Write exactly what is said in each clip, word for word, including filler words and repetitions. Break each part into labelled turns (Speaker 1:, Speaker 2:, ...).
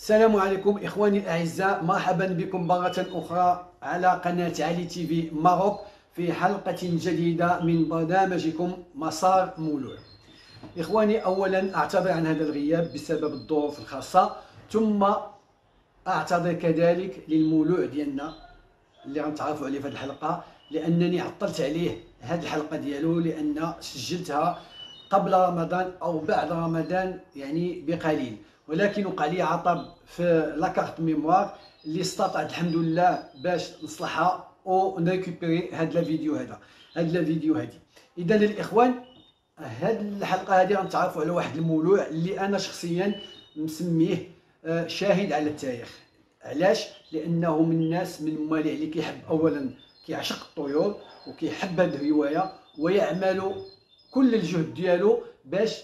Speaker 1: السلام عليكم إخواني الأعزاء، مرحبا بكم مرة أخرى على قناة علي تي في ماروك في حلقة جديدة من برنامجكم مسار مولوع. إخواني، أولا أعتذر عن هذا الغياب بسبب الظروف الخاصة، ثم أعتذر كذلك للمولوع ديالنا اللي غنتعرفوا عليه في هذه الحلقة، لأنني عطلت عليه هذه الحلقة ديالو لأن سجلتها قبل رمضان أو بعد رمضان يعني بقليل، ولكن وقع لي عطب في لاكارت ميموار اللي استطعت الحمد لله باش نصلحها او نريكوبيري هاد الفيديو هذا هاد الفيديو هادي. اذا الاخوان، هاد الحلقه هادي غنتعرفوا على واحد المولوع اللي انا شخصيا مسميه شاهد على التاريخ. علاش؟ لانه من الناس من الموالع اللي كيحب اولا كيعشق الطيور وكيحب هاد الهوايه ويعمل كل الجهد ديالو باش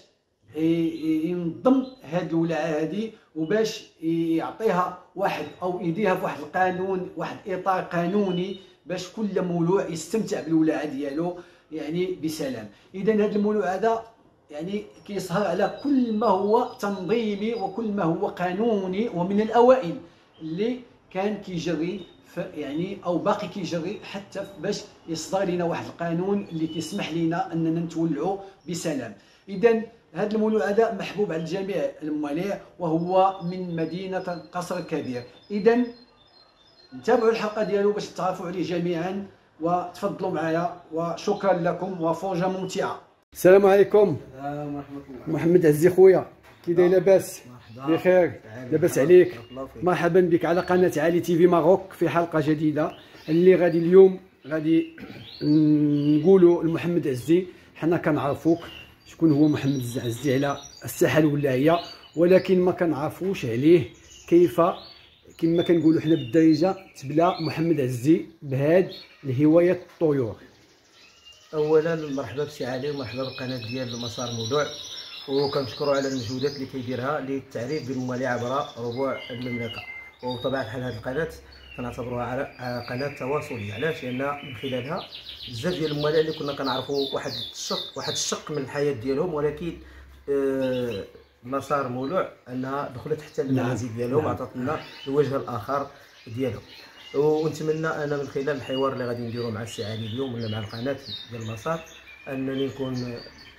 Speaker 1: ينظم هاد الولاعه هادي وباش يعطيها واحد او يديرها في واحد القانون، واحد اطار قانوني باش كل مولوع يستمتع بالولاعه ديالو يعني بسلام. اذا هذا المولوع هذا يعني كيسهر على كل ما هو تنظيمي وكل ما هو قانوني، ومن الاوائل اللي كان كيجري يعني او باقي كيجري حتى باش يصدر لنا واحد القانون اللي كيسمح لنا اننا نتولعوا بسلام. اذا هذا المولوع هذا محبوب على جميع المواليع وهو من مدينة قصر الكبير. إذا نتابعوا الحلقة ديالو باش تعرفوا عليه جميعا، وتفضلوا معايا وشكرا لكم وفرجة ممتعة. السلام عليكم.
Speaker 2: السلام ورحمة الله.
Speaker 1: محمد عزي خويا، كي داير؟ لاباس؟ بخير؟ لاباس عليك؟ مرحبا بك على قناة علي تي في ماروك في حلقة جديدة اللي غادي اليوم غادي نقولوا لمحمد عزي. حنا كنعرفوك شكون هو محمد عزي على الساحه الولاعيه، ولكن ما كنعرفوش عليه كيف كما كنقولوا حنا بالدارجه تبلا محمد عزي بهاد الهوايه الطيور.
Speaker 2: اولا مرحبا بسي علي ومرحبا بالقناه ديال مسار مولوع، وكنشكروا على المجهودات اللي كيديرها للتعريف بالمواليع عبر ربوع المملكه. وبطبيعه الحال هذه القناه كنعتبروها على قناه تواصليه. علاش؟ لان من خلالها بزاف ديال المواليع اللي كنا كنعرفوا واحد الشق واحد الشق من الحياه ديالهم، ولكن آه مسار مولوع انها دخلت حتى للمنازل ديالهم وعطات لنا الوجه الاخر ديالهم. ونتمنى انا من خلال الحوار اللي غادي نديرو مع السي علي اليوم ولا مع القناه ديال مسار انني نكون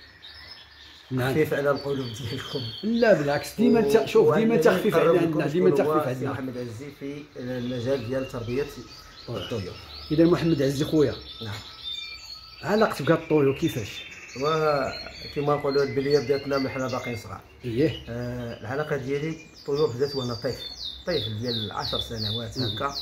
Speaker 2: خفيف على القلوب ديالكم.
Speaker 1: لا بالعكس، ديما انت شوف ديما تخفيف علينا، ديما تخفيف علينا.
Speaker 2: محمد عزي في المجال ديال تربيه الطيور.
Speaker 1: اذا محمد عزي خويا،
Speaker 2: نعم،
Speaker 1: علاقتك بهاد الطيور كيفاش؟
Speaker 2: وكما نقولوا البليه بداتنا من حنا باقيين صغار.
Speaker 1: اييه.
Speaker 2: آه العلاقه ديالي بالطيور بدات وانا طفل طفل ديال عشر سنوات هكا.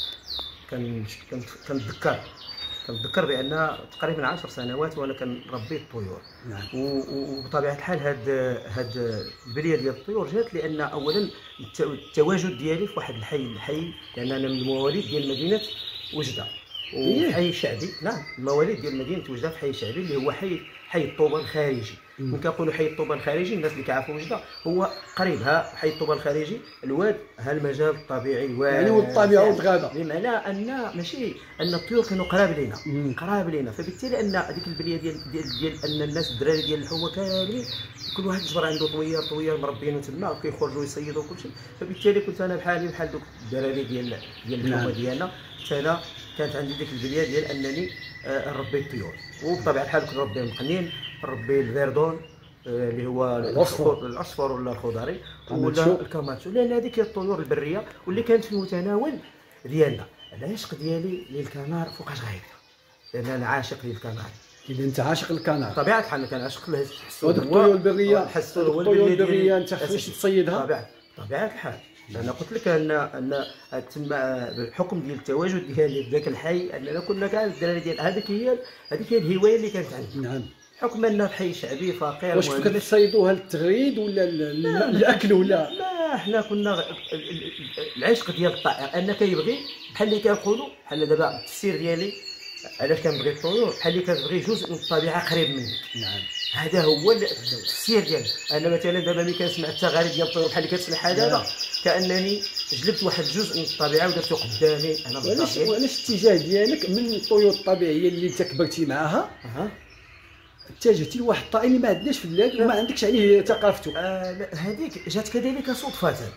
Speaker 2: كنتذكر كنتذكر بان تقريبا عشر سنوات وانا كنربي الطيور.
Speaker 1: نعم.
Speaker 2: وبطبيعه الحال هاد هاد البليه ديال الطيور جات لان اولا التواجد ديالي في واحد الحي الحي لان انا من المواليد ديال مدينه وجده وفي حي شعبي. نعم، المواليد ديال مدينه وجده في حي شعبي اللي هو حي حي الطوبه الخارجي. ملي كنقولوا حي الطوبه الخارجي الناس اللي كيعرفوا وجده هو قريب. ها حي الطوبه الخارجي الواد، ها المجال الطبيعي الواد
Speaker 1: يعني والطبيعه والغابه،
Speaker 2: بمعنى ان ماشي ان الطيور كانوا قراب لينا قراب لينا فبالتالي ان هذيك البليه ديال ديال ديال ان الناس الدراري ديال الحومه كاملين كل واحد جبر عنده طوير طوير مربينه تما وكيخرجوا يصيدوا كل شيء. فبالتالي كنت انا بحالي بحال دوك الدراري ديال ديال الحومه ديالنا. انا كانت عندي ديك البليه ديال انني نربي الطيور، وبطبيعه الحال كنت نربي المقنين، نربي الفيردون اللي هو العصفور العصفور ولا الخضري ولا الكاماتشو، لان هذيك هي الطيور البريه واللي كانت في المتناول ديالنا. العشق ديالي للكنار فوقاش غايبه، لان انا عاشق للكنار.
Speaker 1: اذا انت عاشق للكنار
Speaker 2: طبيعه الحال كنعشق له.
Speaker 1: هذيك الطيور البريه، الطيور البريه انت خصك تصيدها
Speaker 2: طبيعه طبيعه الحال. انا قلت لك ان ان تما بالحكم ديال التواجد ديالي في ذاك الحي اننا كنا كاع الدراري ديال هذيك هي هذيك هي الهوايه اللي كانت عندي.
Speaker 1: نعم.
Speaker 2: حكم انه في حي شعبي فقير.
Speaker 1: واش كنتوا كتصيدوها للتغريد ولا الاكل ولا؟
Speaker 2: لا، حنا كنا العشق ديال الطائر ان كيبغي بحال اللي كنقولوا بحال دابا التفسير ديالي علاش كنبغي الطيور بحال اللي كتبغي جزء من الطبيعه قريب منك.
Speaker 1: نعم،
Speaker 2: هذا هو التفسير ديالي. انا مثلا دابا ملي كنسمع التغاريد ديال الطيور بحال اللي كتسمعها دابا كانني جلبت واحد الجزء من الطبيعه ودرته قدامي انا
Speaker 1: بالضبط. وعلاش الاتجاه ديالك من الطيور الطبيعيه اللي انت كبرتي معاها
Speaker 2: أه.
Speaker 1: اتجهتي لواحد الطائر اللي ما عندناش في البلاد وما عندكش عليه ثقافته؟
Speaker 2: آه هذيك جات كذلك صدفه.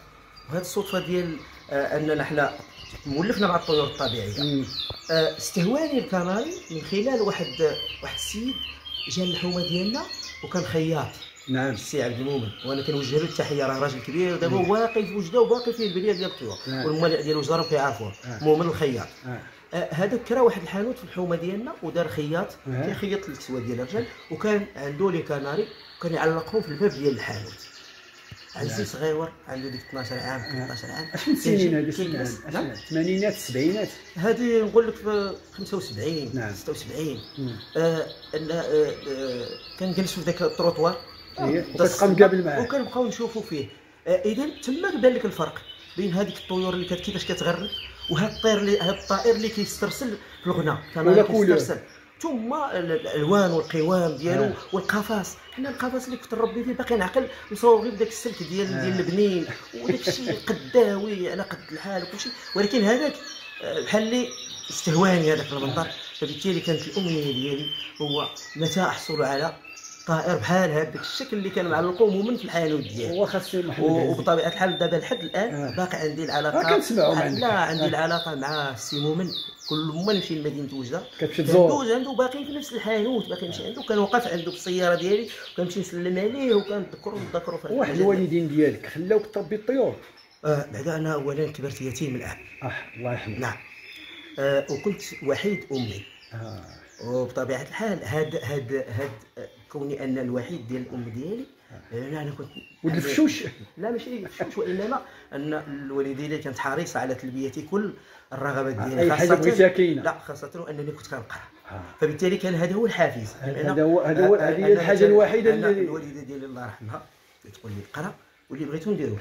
Speaker 2: وهذه الصدفه ديال آه اننا حنا مولفنا مع الطيور الطبيعيه. آه استهواني الكناري من خلال واحد واحد السيد جا الحومه ديالنا وكان خياط.
Speaker 1: نعم.
Speaker 2: السي عبد المؤمن، وانا كنوجه له التحيه، راه راجل كبير دابا باقي في وجده وباقي فيه البليه ديال الطيور. نعم. والموالع ديالو جارو كيعرفوه. نعم. مؤمن الخياط. نعم. هذا كرا واحد الحانوت في الحومه ديالنا ودار خياط كيخيط الكسوه ديال الرجال، وكان عنده لي كناري وكان يعلقهم في الباب ديال الحانوت. عزيز صغيور عنده ديك اثناش عام ثلاثطاش عام.
Speaker 1: اش من سنين هذه؟ شنو الثمانينات السبعينات؟
Speaker 2: هذه نقول لك في خمسة وسبعين.
Speaker 1: نعم.
Speaker 2: ستة وسبعين. آه آه آه كان جالس في ذاك التروطوار
Speaker 1: وكتبقى مقابل معاه
Speaker 2: وكنبقاو نشوفوا فيه. آه اذا تما بان لك الفرق بين هذيك الطيور اللي كانت كيفاش كتغرد وهذا الطير اللي هذا الطائر اللي كيسترسل في الغناء. كان كيسترسل ثم الالوان والقوام ديالو والقفص. حنا القفص اللي كنت نربي فيه باقي نعقل نصور غير بداك السلك ديال ديال البنين وداك الشيء قداوي على قد الحال وكل شيء، ولكن هذاك بحال اللي استهواني هذاك المنظر. فبالتالي كانت الامنيه ديالي هو متى احصل على طائر بحال هذاك الشكل اللي كان معلقو مؤمن في الحانوت ديالي.
Speaker 1: هو خاص
Speaker 2: وبطبيعه الحال دابا لحد الان آه. باقي عندي العلاقه.
Speaker 1: كنسمعوا
Speaker 2: عندك لا عندي آه. العلاقه مع السي مؤمن. كل ما نمشي لمدينه وجده
Speaker 1: كتمشي تزور
Speaker 2: كندوز عنده، باقي في نفس الحانوت، باقي نمشي عنده، كنوقف عنده بالسياره ديالي وكنمشي نسلم عليه وكنذكروا نذكروا في
Speaker 1: واحد الوالدين ديالك خلاوك تربي الطيور؟
Speaker 2: اه بعدا انا اولا كبرت يتيم الان.
Speaker 1: اه الله يرحمه.
Speaker 2: نعم. آه وكنت وحيد امي.
Speaker 1: اه
Speaker 2: وبطبيعه الحال هاد هاد هاد كوني ان الوحيد ديال الام ديالي انا انا كنت
Speaker 1: ولد الفشوش.
Speaker 2: لا ماشي الفشوش، وانما ان الوالده ديالي كانت حريصه على تلبيه كل الرغبات ديالي.
Speaker 1: اي حاجه بغيتيها كاينه.
Speaker 2: لا خاصه انني كنت كنقرا. آه. فبالتالي كان هذا هو الحافز.
Speaker 1: هذا هو هذا هو هذه هي الحاجه الوحيده
Speaker 2: اللي الوالده ديالي الله يرحمها تقول لي اقرا واللي بغيتو نديروه.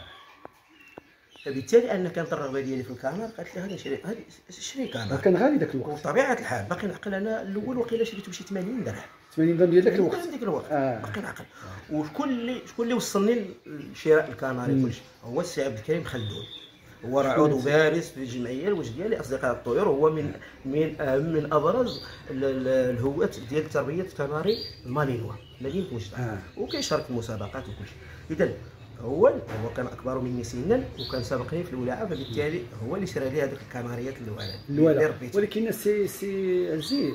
Speaker 2: فبالتالي انا كانت الرغبه ديالي في الكاميرا، قالت لي هذا شري هذه شري كاميرا.
Speaker 1: وكان غالي ذاك الوقت
Speaker 2: بطبيعه الحال. باقي نعقل انا الاول وقيله شريته بشي ثمانين درهم.
Speaker 1: ثمانين درهم ديال ذاك الوقت.
Speaker 2: ديال ذاك الوقت آه. باقي نعقل. وشكون اللي شكون اللي وصلني لشراء الكاميرا كلشي هو السي عبد الكريم خلدون. هو راه عضو بارز في الجمعيه الوجديه لاصدقاء الطيور، وهو من من اهم من ابرز الهوات ديال تربيه الكناري المالينوا مدينه وجده. آه. وكيشارك في المسابقات وكل شيء. اذا هو هو كان اكبر مني سنا وكان سابقني في الولاعه، فبالتالي هو اللي شرى لي هذوك الكناريات اللي ربيت.
Speaker 1: ولكن سي سي عزيز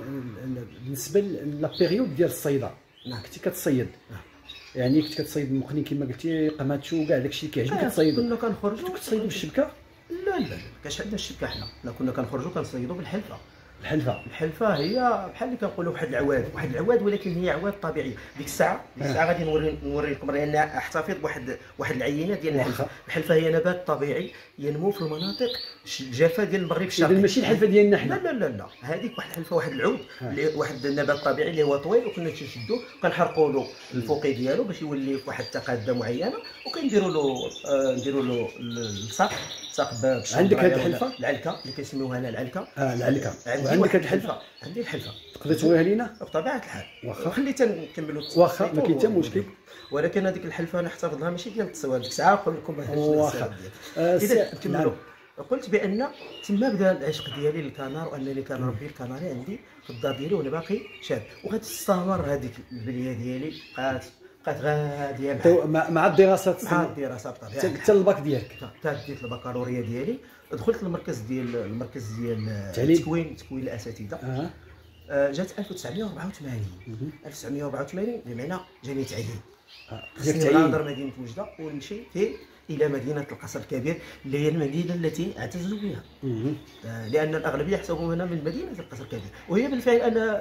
Speaker 1: بالنسبه لا بيريود ديال الصيده،
Speaker 2: نعم
Speaker 1: كنتي كتصيد. نعم. يعني كنت كتصيد المقني كما قلتي قماتشو وكاع داكشي اللي كيعجبك كتصيدو.
Speaker 2: كنا كنخرجوا
Speaker 1: كتصيدوا بالشبكه؟
Speaker 2: لا لا لا كاش عندنا الشبكه حنا. لا كنا كنخرجوا كنصيدوا بالحلفه.
Speaker 1: الحلفه
Speaker 2: الحلفه هي بحال اللي كنقولوا واحد العواد، واحد العواد ولكن هي عواد طبيعيه. ديك الساعه ديك الساعه غادي نوري نوري لكم راه انا احتفظ بواحد واحد العينه ديال الحلفه. الحلفه هي نبات طبيعي ينمو في المناطق الجافه ديال المغرب الشرقي.
Speaker 1: اذا ماشي الحلفه ديالنا حنا.
Speaker 2: لا لا لا لا هذيك واحد الحلفه، واحد العود اللي واحد النبات طبيعي اللي هو طويل، وكنا تنشدوه كنحرقوا له الفوقي ديالو باش يولي في واحد التقاده معينه، وكنديروا له آه نديروا له الساق ساق.
Speaker 1: عندك هذه الحلفه
Speaker 2: العلكه اللي كيسميوها هنا العلكه.
Speaker 1: اه العلكه. وعندك هذه الحلفه؟
Speaker 2: عندي الحلفه.
Speaker 1: تقدر توريها لينا؟
Speaker 2: بطبيعه الحال.
Speaker 1: واخا
Speaker 2: خليتها نكملوا
Speaker 1: واخا ما كاين حتى مشكل.
Speaker 2: ولكن هذيك الحلفه انا نحتفظها ماشي ديال التصوير. ديك الساعه نقول لكم
Speaker 1: واخا.
Speaker 2: اذا نكملوا. قلت بان تما بدا العشق ديالي للكنار، وانني كنربي الكناري عندي في الدار ديالي وانا باقي شاب، وغادي تستمر هذيك البليه ديالي بقات بقات غاديه
Speaker 1: مع مع الدراسات.
Speaker 2: مع الدراسات طبيعي
Speaker 1: حتى الباك ديالك.
Speaker 2: حتى ديت البكالوريا ديالي، دخلت المركز ديال المركز ديال التكوين تكوين الاساتذه.
Speaker 1: آه.
Speaker 2: آه جات ألف وتسعمائة وأربعة وثمانين. ألف وتسعمائة وأربعة وثمانين بمعنى جاني تعيين. خصني نغادر مدينه وجده ونمشي في الى مدينه القصر الكبير اللي هي المدينه التي اعتز بها. آه لان الاغلبيه يحسبون هنا من مدينه القصر الكبير، وهي بالفعل انا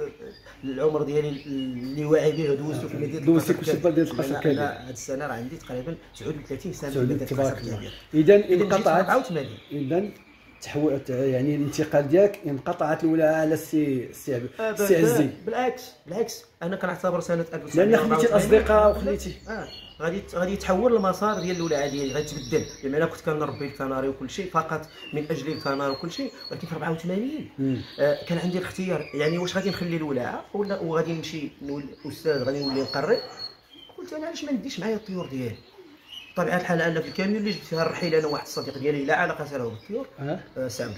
Speaker 2: العمر ديالي اللي واعي به دوزته في مدينه
Speaker 1: القصر الكبير. ديال القصر الكبير
Speaker 2: انا هذه السنه راه عندي تقريبا تسعة وثلاثين سنه في مدينه القصر الكبير.
Speaker 1: اذا انقطعت أربعة وثمانين. اذا تحول يعني الانتقال ديالك انقطعت الاولى على السي السي السي عزي.
Speaker 2: بالعكس بالعكس انا كنعتبر سنه ألف وتسعمائة
Speaker 1: لان خليتي الاصدقاء وخليتي
Speaker 2: اه غادي غادي يتحول المسار ديال الولاعه ديالي، غيتبدل. بما انا كنت كنربي الكناري وكل شيء فقط من اجل الكناري وكل شيء، ولكن في أربعة وثمانين آه كان عندي الاختيار، يعني واش غادي نخلي الولاعه ولا وغادي نمشي نولي استاذ غادي نولي نقري. قلت انا علاش ما نديش معايا الطيور ديالي. بطبيعه الحال انا في الكاميون اللي جبت فيها الرحيل انا واحد الصديق ديالي لا علاقه له بالطيور.
Speaker 1: أه؟
Speaker 2: آه سي عبد الحق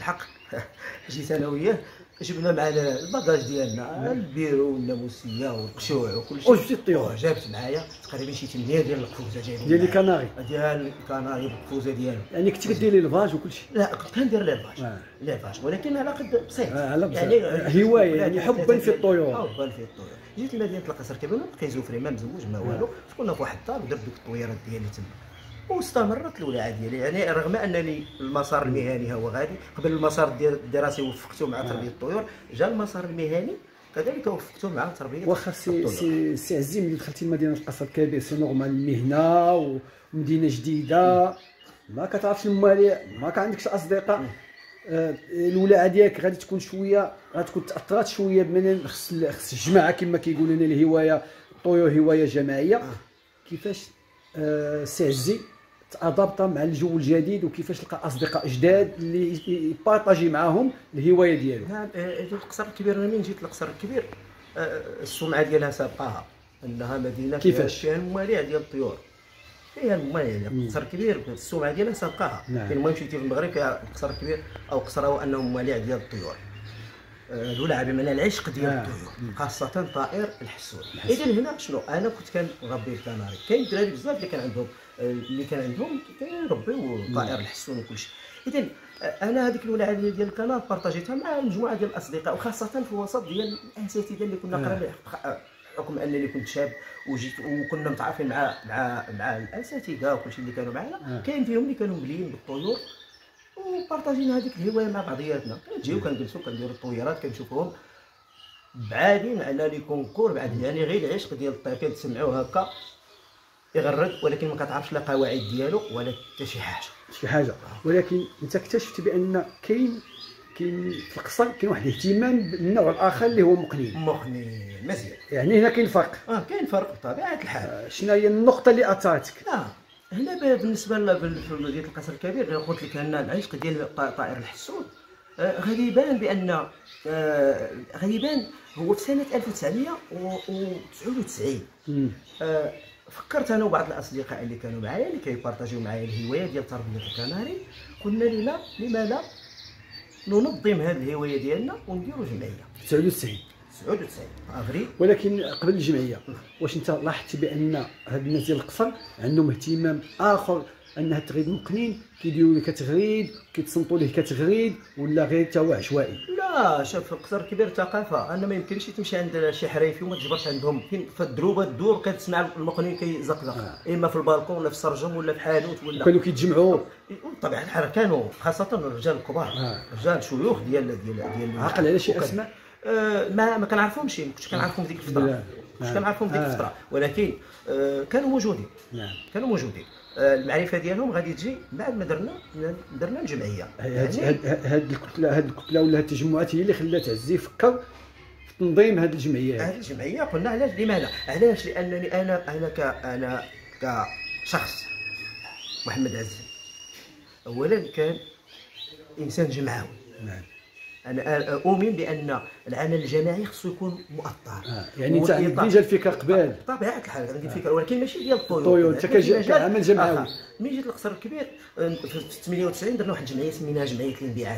Speaker 2: جيت انا وياه جبنا معنا الباكاج ديالنا البيرو والناموسيه والقشوع وكل شيء.
Speaker 1: وجبتي الطيور؟
Speaker 2: جابت معايا تقريبا شي ثمانية ديال القفوزه جايبين
Speaker 1: ديال الكناري
Speaker 2: ديال الكناري بالقفوزه ديالو.
Speaker 1: يعني كنتي كديري الفاج وكل شيء؟
Speaker 2: لا كنت كندير ليفاج
Speaker 1: آه.
Speaker 2: ليفاج ولكن على قد بسيط.
Speaker 1: آه على بسيط.
Speaker 2: يعني
Speaker 1: هوايه يعني حبا في الطيور.
Speaker 2: حبا في الطيور. جيت لمدينه القصر الكبير ما بقيت زوفري ما مزوج ما والو، كنا في واحد الدار ودرت ديك الطويرات ديالي تما واستمرت الولاعه ديالي. يعني رغم انني المسار المهني هو غادي قبل المسار الدراسي وفقته مع تربيه الطيور، جا المسار المهني كذلك وفقته مع تربيه
Speaker 1: واخا سي سي سي عزيز ملي دخلتي لمدينه القصر الكبير سي نورمال المهنه ومدينه جديده ما كتعرفش المواليع ما كان عندكش اصدقاء. آه الولاعه ديالك غادي تكون شويه غتكون تاثرات شويه بمن خص خص الجماعه كما كيقولوا لنا الهوايه الطيور هوايه جماعيه. كيفاش آه سي عزي تادابطا مع الجو الجديد وكيفاش لقى اصدقاء جداد اللي يبارطاجي معاهم الهوايه ديالو؟
Speaker 2: نعم. القصر الكبير انا من جيت للقصر الكبير السمعه ديالها سابقاها انها مدينه
Speaker 1: كيفاش
Speaker 2: فيها المواليع ديال الطيور. فيها المواليع ديال القصر الكبير السمعه ديالها سابقاها.
Speaker 1: نعم.
Speaker 2: كاين مشيتي في المغرب كاين القصر الكبير او قصر هو انه مواليع ديال الطيور. الولاعه بمعنى العشق ديال
Speaker 1: آه.
Speaker 2: الطيور خاصه طائر الحسون. اذا هنا شنو انا كنت كنربي الكناري. كاين الدراري بزاف اللي كان عندهم اللي كان عندهم كيربيو طائر الحسون وكل شيء. اذا انا هذيك الولاعه ديال الكنار بارطاجيتها مع مجموعه ديال الاصدقاء وخاصه في الوسط ديال الاساتذه اللي كنا قريبين بحكم انني كنت شاب وجيت وكنا متعارفين مع مع مع الاساتذه وكل شيء اللي كانوا معنا. كاين فيهم اللي كانوا مليين بالطيور وبارطاجينا هذيك الهوايه مع بعضياتنا. كنجيو كنجلسوا كنديروا الطويرات كنشوفوهم بعادين على لي كونكور بعد يعني غير العشق ديال الطير كتسمعوه هكا يغرد ولكن ما كتعرفش لا قواعد ديالو ولا حتى شي حاجه
Speaker 1: شي حاجه. ولكن انت اكتشفت بان كاين كاين في القصر كاين واحد الاهتمام بالنوع الاخر اللي هو مقنين.
Speaker 2: مقنين مزيان.
Speaker 1: يعني هنا كاين فرق.
Speaker 2: اه كاين فرق بطبيعه الحال.
Speaker 1: آه شنو هي النقطه اللي اثارتك؟
Speaker 2: لا هنا بالنسبه لمدينه القصر الكبير قلت لك ان العشق ديال طائر الحسون آه غادي يبان بان آه غادي يبان هو في سنه ألف وتسعمائة وتسعة وتسعين. آه فكرت انا وبعض الاصدقاء اللي كانوا معايا اللي كيبارطاجيو معايا الهوايه ديال تربيه الكناري. قلنا لنا لما لا ننظم هذه الهوايه ديالنا ونديروا جمعيه.
Speaker 1: تسعة وتسعين
Speaker 2: تسعة وتسعين افريل.
Speaker 1: ولكن قبل الجمعيه واش انت لاحظت بان هاد الناس ديال القصر عندهم اهتمام اخر انها تغريد مقنين كيديروا ليه كتغريد كيتصنتوا ليه كتغريد ولا غير تا هو عشوائي؟
Speaker 2: لا شوف القصر الكبير ثقافه. انا ما يمكنش تمشي عند شي حريفي وما تجبرش عندهم فين في الدروبه تدور كتسمع المقنين كيزقزق آه. اما في البالكون ولا في السرجم ولا في حانوت ولا
Speaker 1: كانوا كيتجمعوا
Speaker 2: بطبيعه الحال. كانوا خاصه الرجال الكبار آه. رجال شيوخ ديال ديال ديال
Speaker 1: عقل على شي اسماء
Speaker 2: آه ما ما كنعرفهمش ما كنتش كنعرفهم ديك الفتره كنتش كنعرفهم ديك الفتره ولكن آه كانوا موجودين.
Speaker 1: نعم
Speaker 2: كانوا موجودين. المعرفه ديالهم غادي تجي بعد ما درنا درنا الجمعيه.
Speaker 1: هاد هاد الكتله هاد الكتله ولا هاد التجمعات هي اللي خلات عزي يفكر في تنظيم هاد الجمعيه.
Speaker 2: هاد الجمعيه قلنا علاش لماذا؟ علاش؟ لانني انا انا ك انا كشخص محمد عزي اولا كان انسان جمعوي.
Speaker 1: نعم.
Speaker 2: انا اؤمن بان العمل الجماعي خصو يكون مؤطر.
Speaker 1: آه. يعني انت عندك ديجا الفكره قبل
Speaker 2: بطبيعه الحال عندي الفكره ولكن ماشي ديال الطيور.
Speaker 1: الطيور انت كعمل جماعي.
Speaker 2: ملي جيت للقصر الكبير في ثمانية وتسعين درنا واحد الجمعيه سميناها جمعيه الانبعاث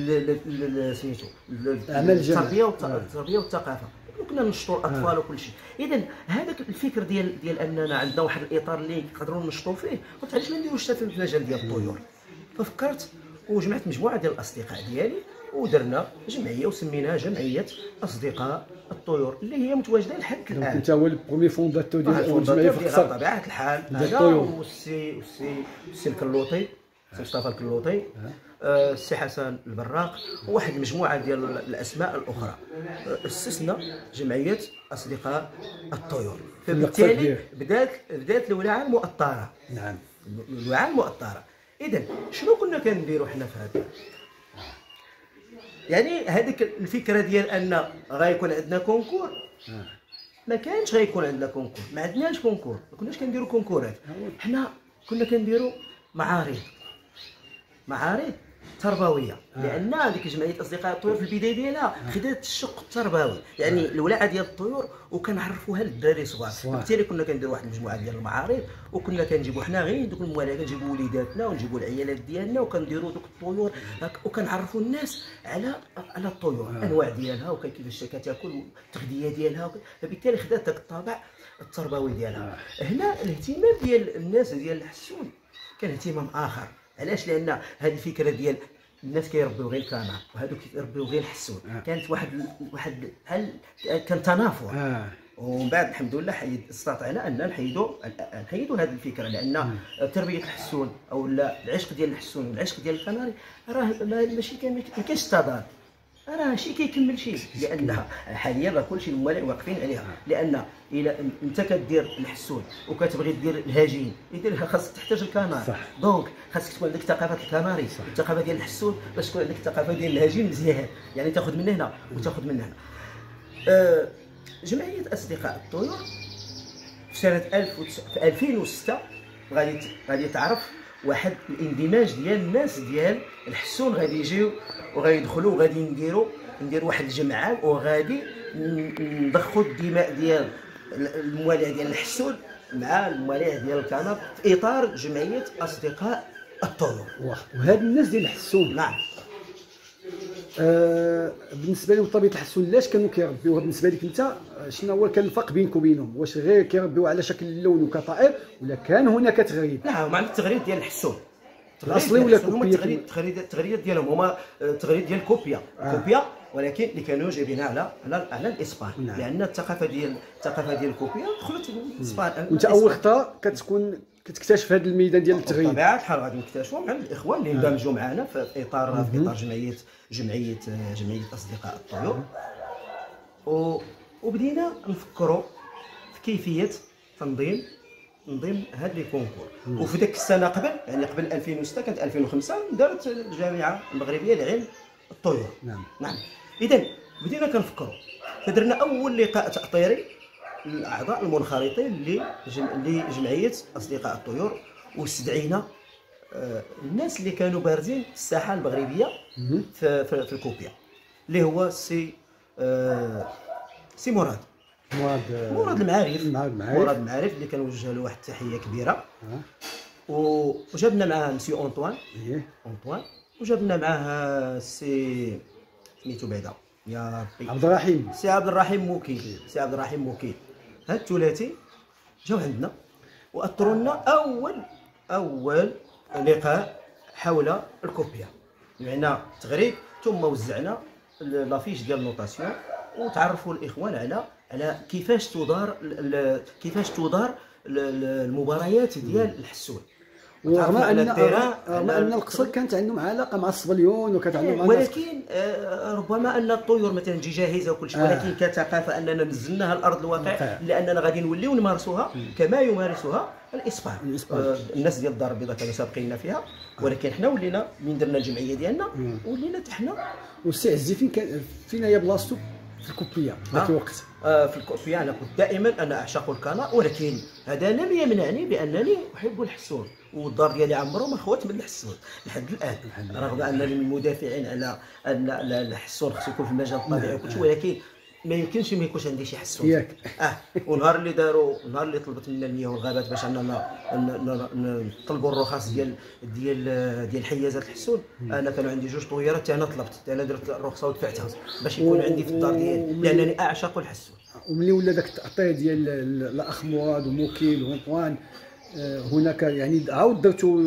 Speaker 2: سميتو التربيه والتربيه والثقافه. كنا ننشطوا الاطفال وكل شيء. اذا هذاك الفكر ديال ديال اننا عندنا واحد الاطار اللي نقدروا ننشطوا فيه قلت علاش ما نديروش حتى في المجال ديال الطيور. ففكرت وجمعت مجموعه ديال الاصدقاء ديالي ودرنا جمعيه وسميناها جمعيه اصدقاء الطيور اللي هي متواجده لحد الان.
Speaker 1: انت هو البرومي فونداتور ديال اول جمعيه في القصر
Speaker 2: بطبيعه الحال. انا والسي والسي السي الكلوطي السي مصطفى الكلوطي السي حسن البراق وواحد المجموعه ديال الاسماء الاخرى اسسنا جمعيه اصدقاء الطيور. فبالتالي بدات بدات الولاعه المؤطره.
Speaker 1: نعم
Speaker 2: الولاعه المؤطره. اذا شنو كنا كنديروا حنا في هذا؟ يعني هذيك الفكره ديال ان غيكون عندنا كونكور ما كانش غيكون عندنا كونكور. ما عندناش كونكور ما كناش كنديروا كونكورات. حنا كنا كنديروا معارض معارض تربويه، لان هذيك جمعيه اصدقاء الطيور في البدايه ديالها خدات الشق التربوي، يعني الولاعه ديال الطيور وكنعرفوها للدراري صغار. وبالتالي كنا كنديروا واحد المجموعه ديال المعارض، وكنا كنجيبوا حنا غير دوك المواليه، كنجيبوا وليداتنا ونجيبوا العيالات ديالنا وكنديروا دوك الطيور وكنعرفوا الناس على على الطيور، الانواع ديالها وكيفاش كتاكل والتغذيه ديالها. فبالتالي خدات داك الطابع التربوي ديالها. هنا الاهتمام ديال الناس ديال الحسون كان اهتمام اخر. علاش؟ لان هذه الفكره ديال الناس كيربيو غير الكنار وهذوك كيربيو غير الحسون، كانت واحد واحد هل كان تنافر. آه. ومن بعد الحمد لله حيد استطعنا ان نحيدوا نحيدوا هذه الفكره، لان تربيه الحسون او العشق ديال الحسون والعشق ديال الكناري راه ماشي ما كاينش تضاد، راه شي كيكمل شي، لان حاليا راه كلشي الموالع واقفين عليها. لان الا انت كدير الحسون وكتبغي دير الهجين، اذا خاصك تحتاج الكنار، دونك خاصك تكون عندك ثقافه الكناري والثقافه ديال الحسون باش تكون عندك الثقافه ديال الهجين مزيان، يعني تاخذ من هنا وتاخذ من هنا. أه جمعيه اصدقاء الطيور في سنه في ألفين وستة غادي غادي تعرف واحد الاندماج ديال الناس ديال الحسون، غادي يجيو وغيدخلوا وغادي نديروا نديروا واحد الجمعه وغادي نضخوا الدماء ديال الموالع ديال الحسون مع الموالع ديال الكنار في اطار جمعيه اصدقاء الطيور.
Speaker 1: وهاد الناس ديال الحسون
Speaker 2: نعم
Speaker 1: آه بالنسبه لهم طبيعه الحسون علاش كانوا كيربيوها؟ بالنسبه لك انت شنو هو كان الفرق بينك وبينهم؟ واش غير كيربيو على شكل اللون وكطائر ولا كان هناك تغريد؟
Speaker 2: لا، مع التغريد ديال الحسون
Speaker 1: الاصلي ولا
Speaker 2: كوبيا؟ التغريد التغريد ديالهم هما التغريد ديال كوبيا آه. كوبيا ولكن اللي كانوا جايبينها على على على الاسبان. نعم. لان الثقافه ديال الثقافه ديال كوبيا دخلت الاسبان.
Speaker 1: وانت اول خطا كتكون كتكتشف هذا الميدان ديال التغريد.
Speaker 2: بطبيعه الحال غادي نكتشفوا مع الاخوان اللي اندمجوا معنا في اطار في اطار جمعيه جمعيه جمعيه اصدقاء الطيور، وبدينا نفكروا في كيفيه تنظيم تنظيم هاد لي كونكور. وفي ذاك السنه قبل، يعني قبل ألفين وستة كانت ألفين وخمسة دارت الجامعه المغربيه لعلم الطيور.
Speaker 1: نعم
Speaker 2: نعم. اذا بدينا كنفكروا، فدرنا اول لقاء تاطيري للاعضاء المنخرطين لجمعيه اصدقاء الطيور، واستدعينا آه الناس اللي كانوا بارزين في الساحه المغربيه في, في, في الكوبيا، اللي هو سي آه سي مراد
Speaker 1: مراد
Speaker 2: مراد المعارف
Speaker 1: مراد
Speaker 2: مراد المعارف اللي كنوجه له واحد التحيه كبيره. أه. وجبنا معاه مسيو انطوان
Speaker 1: ايه
Speaker 2: انطوان وجبنا معاه سي سميتو بعدا يا ربي
Speaker 1: عبد الرحيم
Speaker 2: سي عبد الرحيم موكيل سي عبد الرحيم موكيل. هاد الثلاثي جاو عندنا واثروا لنا اول اول لقاء حول الكوبيا، معنا تغريد ثم وزعنا لافيش ديال النوطاسيون وتعرفوا الاخوان على على كيفاش تدار كيفاش تدار المباريات ديال الحسون.
Speaker 1: ورغم ان رغم ان القصر كانت عندهم علاقه مع الصبليون وكانت عندهم،
Speaker 2: ولكن ربما ان الطيور مثلا تجي جاهزه وكل شيء، ولكن كثقافه اننا نزلناها لارض الواقع لاننا غادي نوليو نمارسوها كما يمارسها الاسبان. الناس ديال الدار البيضاء كانوا سابقيننا فيها، ولكن حنا ولينا من درنا الجمعيه ديالنا ولينا حتى حنا.
Speaker 1: والسي عزي فين كان فين هي بلاصتو؟ في الكوبيه ذاك الوقت.
Speaker 2: آه في الكوبيه انا قلت دائما انا اعشق الكنار، ولكن هذا لم يمنعني بانني احب الحسون، والدار ديالي عمرو ما خوات من الحسون لحد الان، رغم انني من المدافعين على ان الحسون خصو يكون في المجال الطبيعي وكل شيء، ولكن ما يمكنش ما يكونش عندي شي حسون
Speaker 1: ياك.
Speaker 2: اه ونهار اللي داروا نهار اللي طلبت لنا المياه والغابات باش اننا نطلبوا الرخص ديال ديال ديال حيازات الحسون، انا كانوا عندي جوج طويرات انا طلبت، انا درت الرخصه ودفعتها باش يكون عندي في الدار ديالي لانني اعشق الحسون.
Speaker 1: وملي ولا داك التعطيل ديال الاخ مراد وموكيل وانطوان هناك يعني عاود درتوا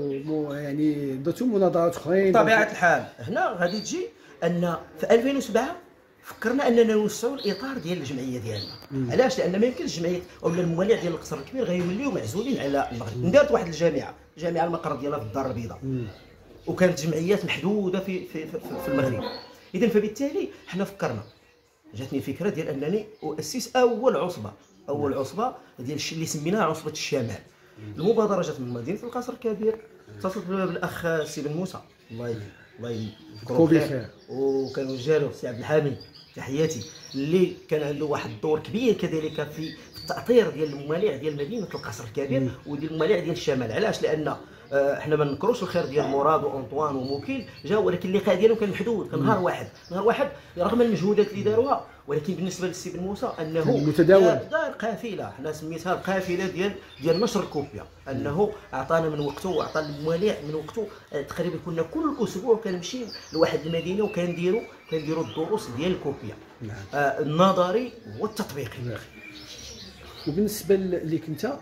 Speaker 1: يعني درتوا مناظرات اخرين
Speaker 2: بطبيعه الحال. هنا غادي تجي ان في ألفين وسبعة فكرنا اننا نوسعوا الاطار ديال الجمعيه ديالنا. علاش؟ لان ما يمكنش الجمعيه ولا الموالع ديال القصر الكبير غيوليو معزولين على المغرب. ندارت واحد الجامعه الجامعه المقر ديالها في الدار البيضاء، وكانت جمعيات محدوده في في في, في المغرب. اذا فبالتالي حنا فكرنا، جاتني الفكره ديال انني اسس اول عصبه اول عصبه ديال الشيء اللي سميناها عصبه الشمال. المبادره جات من مدينه القصر الكبير، اتصلت بالاخ سي بن موسى الله الله يذكره بخير، وكنوجه له السي عبد الحميد تحياتي، اللي كان عنده واحد الدور كبير كذلك في التاطير ديال الموالع ديال مدينه القصر الكبير وديال الموالع ديال الشمال. علاش؟ لان آه، حنا ما ننكروش الخير ديال مراد وانطوان وموكيل جاو، ولكن اللقاء ديالهم كان محدود، كان نهار واحد نهار واحد رغم المجهودات اللي داروها. ولكن بالنسبه للسي بن موسى انه
Speaker 1: متداول.
Speaker 2: دار قافله، حنا سميتها القافله ديال ديال نشر الكوبيا، انه اعطانا من وقته واعطى المواليع من وقته. آه، تقريبا كنا كل اسبوع كنمشيو لواحد المدينه وكنديروا كنديروا الدروس ديال الكوبيا.
Speaker 1: نعم.
Speaker 2: آه، النظري والتطبيقي.
Speaker 1: وبالنسبه لك انت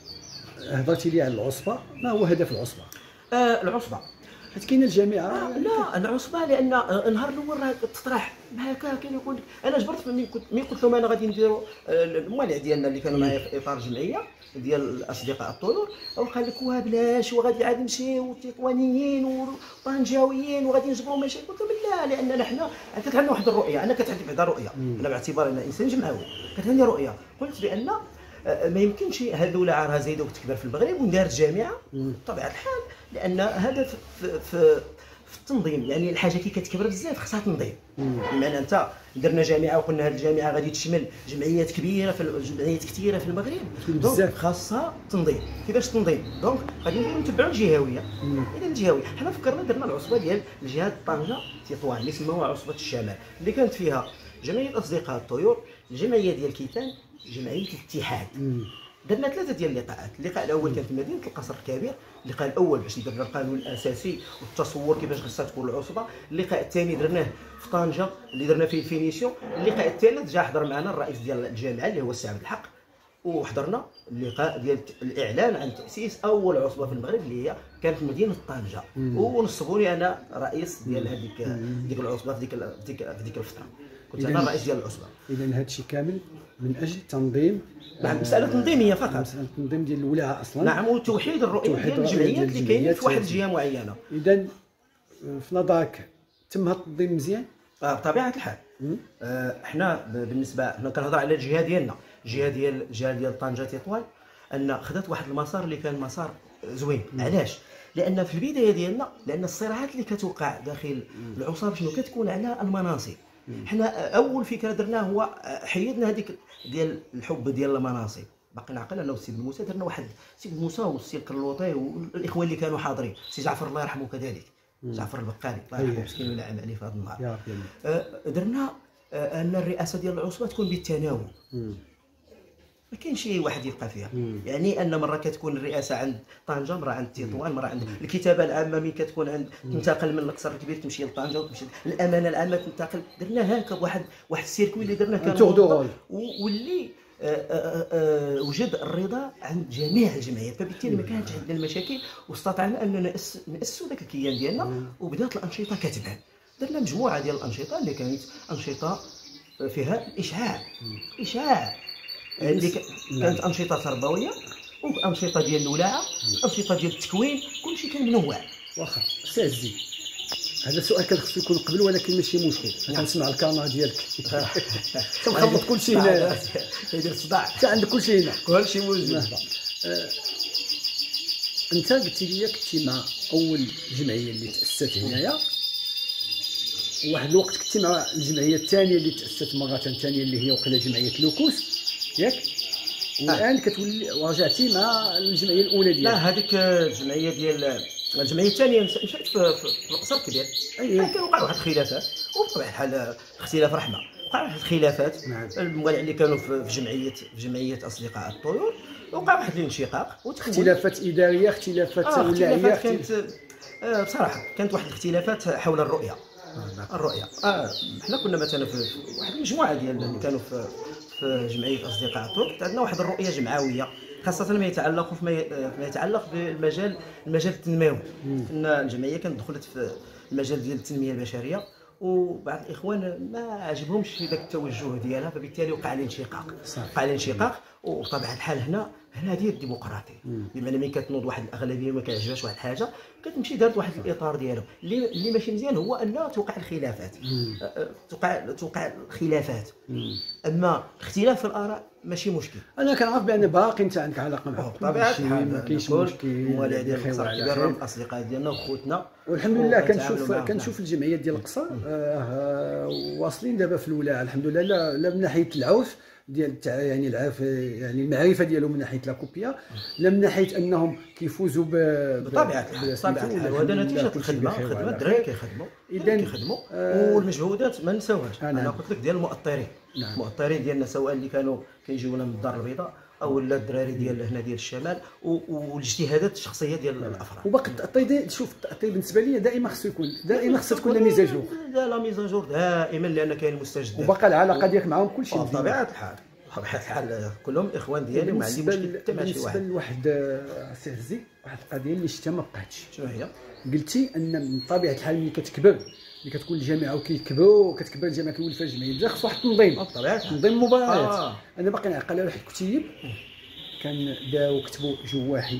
Speaker 1: هضرتي لي على العصبه، ما هو هدف العصبه؟
Speaker 2: آه، العصبه
Speaker 1: حيت كاينه الجامعه.
Speaker 2: آه لا العصبه لان آه، النهار الاول راه تطرح هكا كان يقول لك انا جبرت ملي كنت ملي قلت لهم انا غادي نديروا آه، الموالع ديالنا اللي كانوا معايا في اطار جمعيه ديال الاصدقاء الطيور، وقال لك واه بلاش وغادي عاد نمشيو تطوانيين وطنجاويين وغادي نجبروا مشاكل. قلت لهم لا، لاننا حنا كانت عندنا واحد الرؤيه، انا كانت عندي بعدا رؤيه، انا باعتباري انا انسان جمعوي كانت عندي رؤيه. قلت بان آه، ما يمكنش هذه الولاعه راه زايده وتكبر في المغرب وندارت جامعه بطبيعه الحال، لان هذا في, في, في في التنظيم. يعني الحاجه كي كتكبر بزاف خصها تنظيم. بمعنى انت درنا جامعه وقلنا هذه الجامعه غادي تشمل جمعيات كبيره في جمعيات كثيره في المغرب،
Speaker 1: بزاف
Speaker 2: خاصها تنظيم. كيفاش تنظيم؟ دونك غادي نديرو نتبعوا الجهويه. اذا الجهويه حنا فكرنا درنا العصبه ديال الجهات طنجه تطوان اللي سموها عصبه الشمال، اللي كانت فيها جمعيه اصدقاء الطيور، الجمعيه ديال كيتان، جمعيه الاتحاد. درنا ثلاثه ديال اللقاءات. اللقاء الاول كان في مدينه القصر الكبير، اللقاء الاول باش درنا القانون الاساسي والتصور كيفاش خصها تكون العصبه. اللقاء الثاني درناه في طنجه اللي درنا فيه الفينيسيون. اللقاء الثالث جا حضر معنا الرئيس ديال الجامعه اللي هو السي عبد الحق، وحضرنا اللقاء ديال الاعلان عن تاسيس اول عصبه في المغرب اللي هي كانت في مدينه طنجه، ونصبوني انا رئيس ديال هذيك ديك العصبه في ديك في ديك الفتره، كنت انا الرئيس ديال العصبه.
Speaker 1: اذا هذا الشيء كامل من اجل تنظيم.
Speaker 2: نعم، مساله تنظيميه فقط،
Speaker 1: مساله تنظيم ديال الولاعه اصلا.
Speaker 2: نعم، وتوحيد الرؤيه ديال الجمعيات اللي كاينين في واحد الجهه معينه.
Speaker 1: اذا في نظرك تم هذا التنظيم مزيان؟
Speaker 2: آه بطبيعه الحال. آه احنا بالنسبه حنا كنهضر على الجهه ديالنا، الجهه ديال الجهه ديال طنجه تطوان، ان خدات واحد المسار اللي كان مسار زوين. علاش؟ لان في البدايه ديالنا، لان الصراعات اللي كتوقع داخل العصابه شنو كتكون على المناصب. حنا اول فكره درناه هو حيدنا هذيك ديال الحب ديال المناصب. باقي نعقل انه السي بن موسى درنا واحد السي بن موسى والسي الكرلوطي والاخوان اللي كانوا حاضرين، السي جعفر الله يرحمه كذلك، جعفر البقالي الله يرحمه مسكين ونعم عليه في هذا النهار. آه درنا آه ان الرئاسه ديال العصبه تكون بالتناوب، ما كاينش شي واحد يبقى فيها. مم. يعني ان مره كتكون الرئاسه عند طنجه، مره عند تطوان، مره عند الكتابه العامه ملي كتكون عند تنتقل من القصر الكبير تمشي لطنجه وتمشي الامانه العامه تنتقل. درنا هكا بواحد واحد السيركوي اللي درناه كان واللي آآ آآ وجد الرضا عند جميع الجمعيات، فبالتالي ما كانتش عندنا المشاكل واستطعنا اننا ناسسوا ذاك الكيان ديالنا وبدات الانشطه كتبان. درنا مجموعه ديال الانشطه اللي كانت انشطه فيها الاشعاع اشعاع اللي كانت انشطه تربويه وانشطه ديال الولاعه، انشطه ديال التكوين، كلشي كان منوع.
Speaker 1: واخا سي عزيز، هذا السؤال كان خصو يكون قبل ولكن ماشي مشكل، كنسمع الكاميرا ديالك كنخبط كلشي هنا،
Speaker 2: كيدير صداع،
Speaker 1: انت عندك كلشي هنا،
Speaker 2: كلشي موجود.
Speaker 1: انت قلتي لي كنتي مع اول جمعيه اللي تاسست هنايا، وواحد الوقت كنتي مع الجمعيه الثانيه اللي تاسست مره ثانيه اللي هي وقيله جمعيه لوكوس ياك، والان كتولي ورجعتي مع الجمعيه الاولى ديالك.
Speaker 2: لا، هذيك الجمعيه ديال الجمعيه الثانيه مشات في, في القصر الكبير.
Speaker 1: اييه
Speaker 2: كان وقع واحد الخلافات، وبطبيعه الحال اختلاف رحمه، وقع واحد الخلافات.
Speaker 1: نعم.
Speaker 2: الموالع اللي كانوا في جمعيه في جمعيه اصدقاء الطيور وقع واحد الانشقاق،
Speaker 1: اختلافات اداريه، اختلافات
Speaker 2: آه
Speaker 1: ولاعيه،
Speaker 2: كانت آه بصراحه كانت واحد الاختلافات حول الرؤيه.
Speaker 1: آه
Speaker 2: الرؤيه آه حنا كنا مثلا في واحد المجموعه ديال اللي كانوا في في جمعيه اصدقاء الطيور، كانت عندنا واحد الرؤيه جمعويه، خاصه ما يتعلق فيما يتعلق بالمجال المجال التنموي. ان الجمعيه كانت دخلت في المجال ديال التنميه البشريه، وبعض الاخوان ما عجبهمش ذاك التوجه ديالها، فبالتالي وقع الانشقاق. وقع الانشقاق وبطبيعه الحال هنا هنا هذه الديمقراطيه، بمعنى ملي كتنوض واحد الاغلبيه ما كيعجبهاش واحد الحاجه كتمشي دارت واحد الاطار ديالهم. اللي اللي ماشي مزيان هو ان توقع الخلافات، توقع توقع الخلافات. اما الاختلاف في الاراء ماشي مشكل.
Speaker 1: انا كنعرف بان باقي انت عندك علاقه معهم
Speaker 2: بطبيعه الحال،
Speaker 1: ما كاينش مشكل،
Speaker 2: الموالع ديال القصر الكبير الاصدقاء ديالنا وخوتنا
Speaker 1: والحمد لله. كنشوف كنشوف الجمعيات ديال القصر آه واصلين دابا في الولاعه الحمد لله، لا, لا من ناحيه العوف ديال يعني العارف يعني المعرفه ديالهم من ناحيه لا كوبيا، لا من ناحيه انهم كيفوزوا ب
Speaker 2: بطبيعه الحال بطبيعه الحال، وهذا نتيجه الخدمه خدمه الدراري كيخدموا
Speaker 1: اذا
Speaker 2: كيخدموا آه والمجهودات ما نساوهاش.
Speaker 1: آه نعم.
Speaker 2: انا قلت لك ديال المؤطرين
Speaker 1: نعم.
Speaker 2: المؤطرين ديالنا سواء اللي كانوا كيجيونا من الدار البيضاء او لا الدراري ديال هنا ديال الشمال والاجتهادات الشخصيه ديال الافراد.
Speaker 1: وباقي التأطير، شوف التأطير بالنسبه لي دائما خصو يكون دائما خصها تكون لا ميزاجور،
Speaker 2: لا لا ميزاجور دائما، لان كاين مستجدات
Speaker 1: وباقي العلاقه ديالك معاهم كلشي
Speaker 2: بطبيعه الحال بطبيعه الحال كلهم اخوان ديالي وما عندي مشكل حتى مع شي واحد.
Speaker 1: بالنسبه لواحد سي عزي، واحد القضيه اللي شفتها ما بقاتش.
Speaker 2: شنو هي؟
Speaker 1: قلتي ان من طبيعه الحال ملي كتكبر، ملي كتكون الجامعه وكيكبروا وكتكبر الجامعه كيولي فيها الجمعيه بدا خص واحد التنظيم
Speaker 2: بطبيعه الحال
Speaker 1: تنظيم مباريات.
Speaker 2: آه.
Speaker 1: انا باقي نعقل على واحد الكتيب كان داو كتبوا جواحي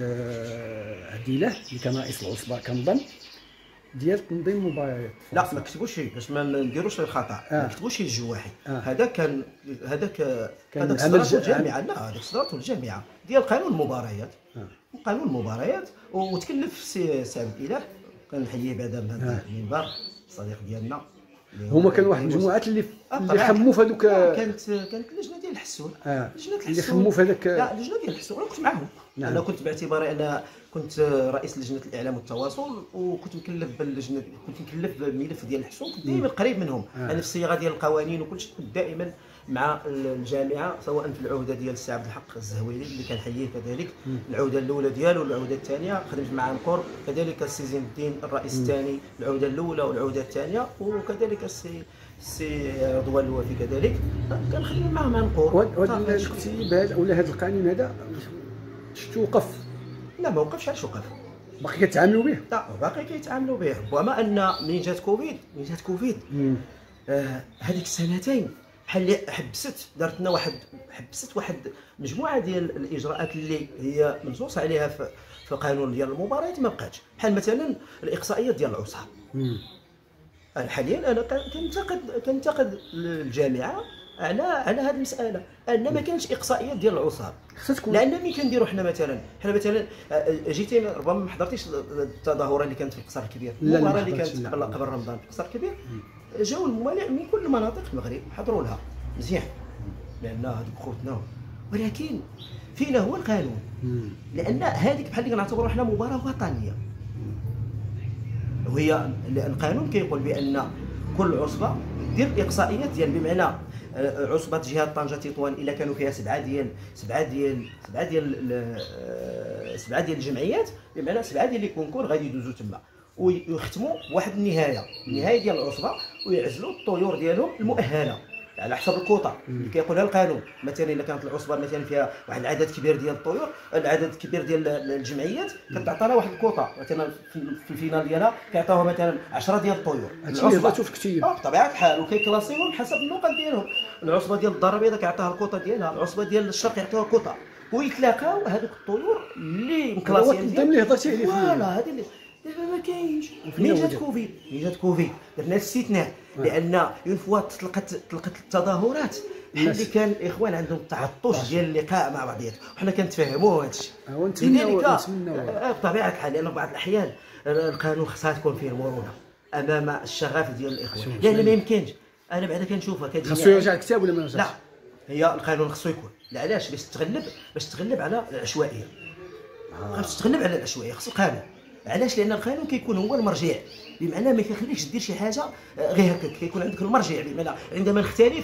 Speaker 1: آه عديله اللي كان رئيس العصبه كنظن ديال تنظيم مباريات.
Speaker 2: لا ما كتبوش شي باش ما نديروش الخطا. آه. ما كتبوش شي الجواحي. آه. هذا كان هذاك هذاك صدرته الجامعه. لا هذاك صدرته الجامعه ديال قانون المباريات. آه. قانون المباريات وتكلف سي سعد الاله كنحييه بعدا من هذا المنبر الصديق ديالنا.
Speaker 1: هما كانوا واحد المجموعات اللي اللي خموا في هذوك.
Speaker 2: كانت كانت اللجنه ديال الحسون.
Speaker 1: آه.
Speaker 2: لجنه الحسون
Speaker 1: اللي خموا في هذاك.
Speaker 2: لا اللجنه ديال الحسون انا كنت معاهم.
Speaker 1: نعم.
Speaker 2: انا كنت باعتباري انا كنت رئيس لجنه الاعلام والتواصل وكنت مكلف باللجنه، كنت مكلف بالملف ديال الحسون، كنت دائما قريب منهم. آه. انا في الصياغه ديال القوانين وكل شيء كنت دائما مع الجامعه، سواء في العهده ديال السي عبد الحق الزهويري اللي كنحييه كذلك. مم. العهده الاولى ديالو والعهده الثانيه خدمت معاه نقر، كذلك السي زين الدين الرئيس الثاني العهده الاولى والعهده الثانيه، وكذلك السي السي رضوان الوافي كذلك كنخدم معاه مع نقر.
Speaker 1: وهذا الكتيب هذا ولا هذا القانون هذا شفتو وقف؟
Speaker 2: لا ما وقفش. علاش وقف؟
Speaker 1: باقي كيتعاملوا به؟
Speaker 2: لا باقي كيتعاملوا به، ربما ان منين جات كوفيد منين جات كوفيد آه هذيك السنتين بحال اللي حبست دارت لنا واحد حبست واحد مجموعه ديال الاجراءات اللي هي منصوص عليها في في القانون ديال المباريات ما بقاتش، بحال مثلا الاقصائيات ديال العصاب. حاليا انا كنتقد كنتقد الجامعه على على هذه المساله ان ما كانش اقصائيات ديال العصاب. لان ملي كنديروا حنا مثلا حنا مثلا جيتي ربما ما حضرتيش التظاهره اللي كانت في القصر الكبير، المباراه اللي كانت قبل قبل رمضان في القصر الكبير، جاوا الموالع من كل مناطق المغرب حضروا لها مزيان لان هذوك خوتنا، ولكن فينا هو القانون. لان هذيك بحال اللي كنعتبروا حنا مباراه وطنيه، وهي القانون كيقول بان كل عصبه دير الاقصائيات ديال بمعنى عصبه جهه طنجه تطوان الا كانوا فيها سبعه ديال سبعه ديال سبعه ديال سبعه ديال الجمعيات، بمعنى سبعه ديال لي كونكور غادي يدوزوا تما ويختموا واحد النهايه النهايه ديال العصبه ويعزلوا الطيور ديالهم المؤهله على حسب الكوطه اللي كيقولها القانون. مثلا الا كانت العصبه مثلا فيها واحد العدد كبير ديال الطيور، العدد كبير ديال الجمعيات كتعطى لها واحد الكوطه، مثلا في الفينال ديالها كيعطيوها مثلا عشرة ديال الطيور.
Speaker 1: العصبه شوف كثير
Speaker 2: بطبيعه الحال وكيكلاسيوهم حسب النقط ديالهم. العصبه ديال الدار البيضاء كيعطيها الكوطه ديالها، العصبه ديال الشرق يعطيوها كوطه، ويتلاقاو هذوك الطيور اللي مكلاسيين
Speaker 1: ديال اللي هضرتي عليه.
Speaker 2: فوالا هذه اللي دابا ما كاينش. ملي جات كوفيد ملي جات كوفيد درنا الاستثناء، لان اون فوا طلقت طلقت التظاهرات اللي كان الاخوان عندهم تعطش ديال اللقاء مع بعضياتهم، وحنا كنتفاهموا هذا الشيء.
Speaker 1: لذلك
Speaker 2: بطبيعه الحال لان بعض الاحيان القانون خصها تكون فيه المرونه امام الشغف ديال الاخوان، لان ما يمكنش. انا بعدا كنشوفها كتجي
Speaker 1: خصو يرجع الكتاب ولا ما يرجعش؟
Speaker 2: لا هي القانون خصو يكون. علاش؟ باش تغلب باش تغلب على العشوائيه. باش تغلب على العشوائيه خص القانون. علاش؟ لان القانون كيكون هو المرجع، بمعنى ما كيخليكش دير شي حاجه غير هكاك، كيكون عندك المرجع، بمعنى عندما نختلف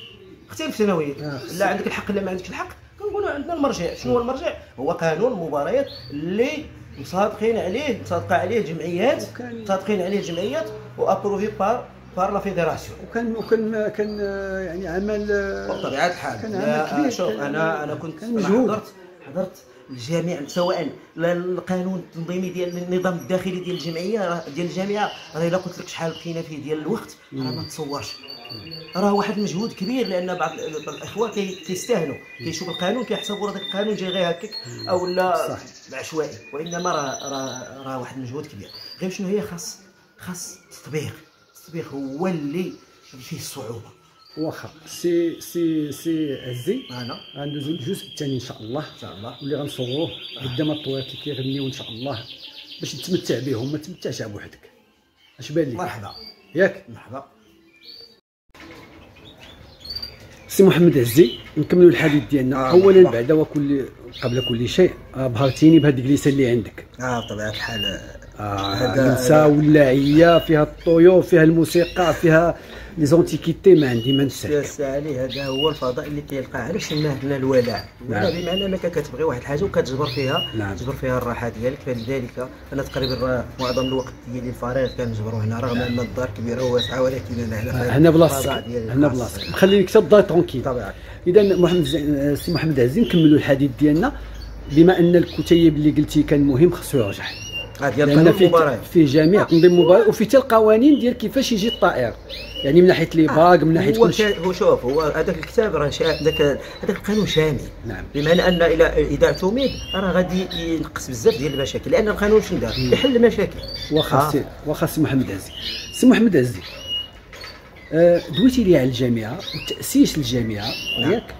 Speaker 2: اختلف سنويا لا عندك الحق لا ما عندكش الحق كنقولوا عندنا المرجع. شنو هو المرجع؟ هو قانون المباريات اللي مصادقين عليه مصادقه عليه الجمعيات مصادقين عليه الجمعيات وابروفي بار بار لا فيدراسيون.
Speaker 1: وكان وكان كان يعني عمل
Speaker 2: بطبيعه الحال. كان عمل كبير. شوف انا انا كنت حضرت حضرت الجميع، سواء القانون التنظيمي ديال النظام الداخلي ديال الجمعيه ديال الجامعه، راه الا قلت لك شحال بقينا فيه ديال الوقت راه ما تصورش. راه واحد المجهود كبير، لان بعض الاخوان كيستاهلوا كيشوف القانون كيحسبوا هذاك القانون جاي غير هكاك او لا عشوائي، وانما راه راه راه واحد المجهود كبير. غير شنو هي خاص خاص التطبيق. التطبيق هو اللي فيه الصعوبه.
Speaker 1: واخا سي سي سي عزي
Speaker 2: انا
Speaker 1: غندوزو للجزء الثاني ان شاء الله
Speaker 2: ان شاء الله
Speaker 1: واللي غنصوروه قدام الطوات اللي كيغنيو ان شاء الله باش نتمتع بهم، ما تمتعش بوحدك. اش بان لك؟
Speaker 2: مرحبا
Speaker 1: ياك
Speaker 2: مرحبا.
Speaker 1: سي محمد عزي، نكملوا الحديث ديالنا.
Speaker 2: آه
Speaker 1: اولا بعد وكل قبل كل شيء بهرتيني بهذه الجلسه اللي عندك.
Speaker 2: اه بطبيعه الحال
Speaker 1: آه الجلسه واللاعيه فيها الطيور، فيها الموسيقى، فيها لي زونتيكيتي، ما عندي ما نسالك.
Speaker 2: يا علي هذا هو الفضاء اللي كيلقى. علاش سماه لنا الولاء؟ الولاء
Speaker 1: نعم.
Speaker 2: بمعنى انك كتبغي واحد الحاجه وكتجبر فيها،
Speaker 1: نعم.
Speaker 2: تجبر فيها الراحه ديالك. فلذلك انا تقريبا معظم الوقت ديالي الفراغ كنجبرو هنا، رغم ان الدار كبيره وواسعه، ولكن انا هنا
Speaker 1: هنا بلاصتك، هنا بلاصتك، خليك تضل ترونكيل.
Speaker 2: طبعا.
Speaker 1: اذا محمد سي محمد عزيز، نكملوا الحديث ديالنا. بما ان الكتيب اللي قلتي كان مهم خصو يرجع،
Speaker 2: ديال
Speaker 1: لان
Speaker 2: قانون
Speaker 1: فيه
Speaker 2: المباراه
Speaker 1: فيه جميع تنظيم المباراه، وفي حتى القوانين ديال كيفاش يجي الطائر، يعني من ناحيه لي باغ، من ناحيه
Speaker 2: هو
Speaker 1: كل شيء.
Speaker 2: شا... هو شوف، هو هذاك الكتاب راه شا... ذاك هذاك القانون شامل.
Speaker 1: نعم.
Speaker 2: بمعنى ان الى اذا اعتمد راه غادي ينقص بزاف ديال المشاكل، لان القانون شنو دار؟ يحل المشاكل.
Speaker 1: واخا سي واخا سي محمد عزيز. سي محمد عزيز، آه دويتي لي على الجامعه وتاسيس الجامعه ياك؟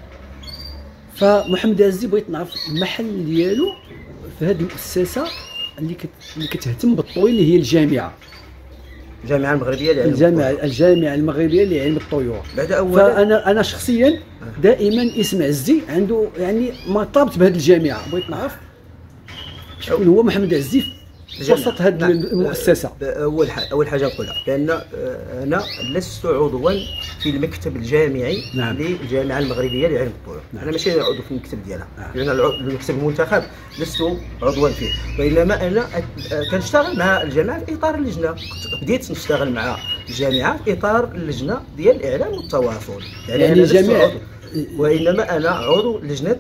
Speaker 1: فمحمد عزيز بغيت نعرف المحل ديالو في هذه المؤسسه اللي كت... اللي كتهتم بالطيور، اللي هي الجامعه
Speaker 2: الجامعه المغربيه لعلم
Speaker 1: الجامعه الجامعه المغربيه لعلم الطيور.
Speaker 2: بعد اولا
Speaker 1: فانا انا شخصيا دائما اسم عزي عنده يعني مرتبط بهذه الجامعه. بغيت نعرف شكون هو محمد عزي في وسط هذه المؤسسه.
Speaker 2: اول حاجه اول حاجه نقولها بان انا لست عضوا في المكتب الجامعي.
Speaker 1: نعم.
Speaker 2: للجامعه المغربيه لعلم الطيور.
Speaker 1: نعم.
Speaker 2: انا ماشي عضو في المكتب ديالها.
Speaker 1: نعم.
Speaker 2: لان المكتب المنتخب لست عضوا فيه، وانما انا كنشتغل مع الجامعه في اطار اللجنه. بديت نشتغل مع الجامعه في اطار اللجنه ديال الاعلام والتواصل. يعني,
Speaker 1: يعني
Speaker 2: أنا لست
Speaker 1: جميع
Speaker 2: عضو، وانما انا عضو لجنه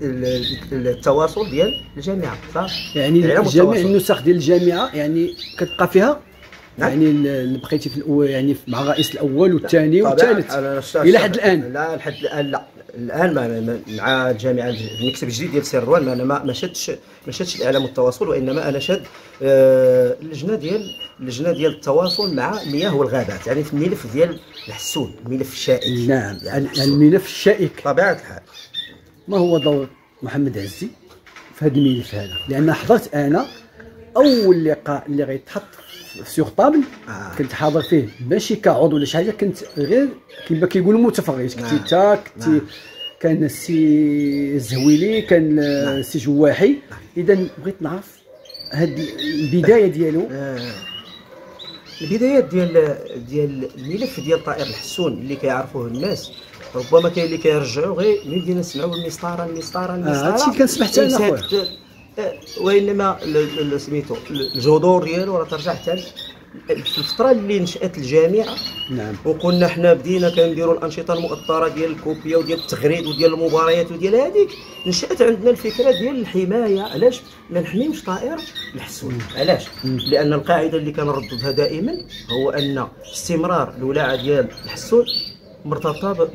Speaker 2: التواصل ديال الجامعه.
Speaker 1: يعني جميع النسخ ديال الجامعه يعني كتبقى فيها.
Speaker 2: نعم.
Speaker 1: يعني اللي بقيتي في الأول، يعني مع الرئيس الاول والثاني والثالث الى حد الان؟
Speaker 2: لا لحد الان لا. الان مع, مع الجامعه المكتب الجديد ديال سير روان، انا ما شدتش ما شدتش الاعلام والتواصل، وانما انا شاد آه اللجنه ديال اللجنه ديال التواصل مع المياه والغابات، يعني في الملف ديال الحسون، الملف الشائك.
Speaker 1: نعم.
Speaker 2: يعني
Speaker 1: الملف الشائك.
Speaker 2: طبيعه الحال.
Speaker 1: ما هو دور محمد عزي في هذا الملف هذا؟ لان حضرت انا اول لقاء اللي غيتحط سيغ طابل. آه. كنت حاضر فيه ماشي كعضو ولا شي حاجه، كنت غير كما كيقولوا متفرج. كنتي انت كنتي نعم. كان السي الزهويلي، كان نعم. السي جواحي. نعم. اذا بغيت نعرف هاد البدايه ديالو.
Speaker 2: آه. البدايات ديال ديال الملف ديال طائر الحسون اللي كيعرفوه الناس، ربما كاين اللي كيرجعوا غير من بدينا نسمعوا المسطره المسطره المسطره.
Speaker 1: هادشي اللي كنسمع حتى انا خويا.
Speaker 2: وانما سميتو الجذور ديالو راه ترجع حتى في الفتره اللي نشات الجامعه.
Speaker 1: نعم.
Speaker 2: وكنا حنا بدينا كنديروا الانشطه المؤطره ديال الكوبيه وديال التغريد وديال المباريات وديال هذيك. نشات عندنا الفكره ديال الحمايه. علاش ما نحميوش طائر الحسون؟ علاش؟ لان القاعده اللي كنرددها دائما هو ان استمرار الولاعه ديال الحسون مرتبطه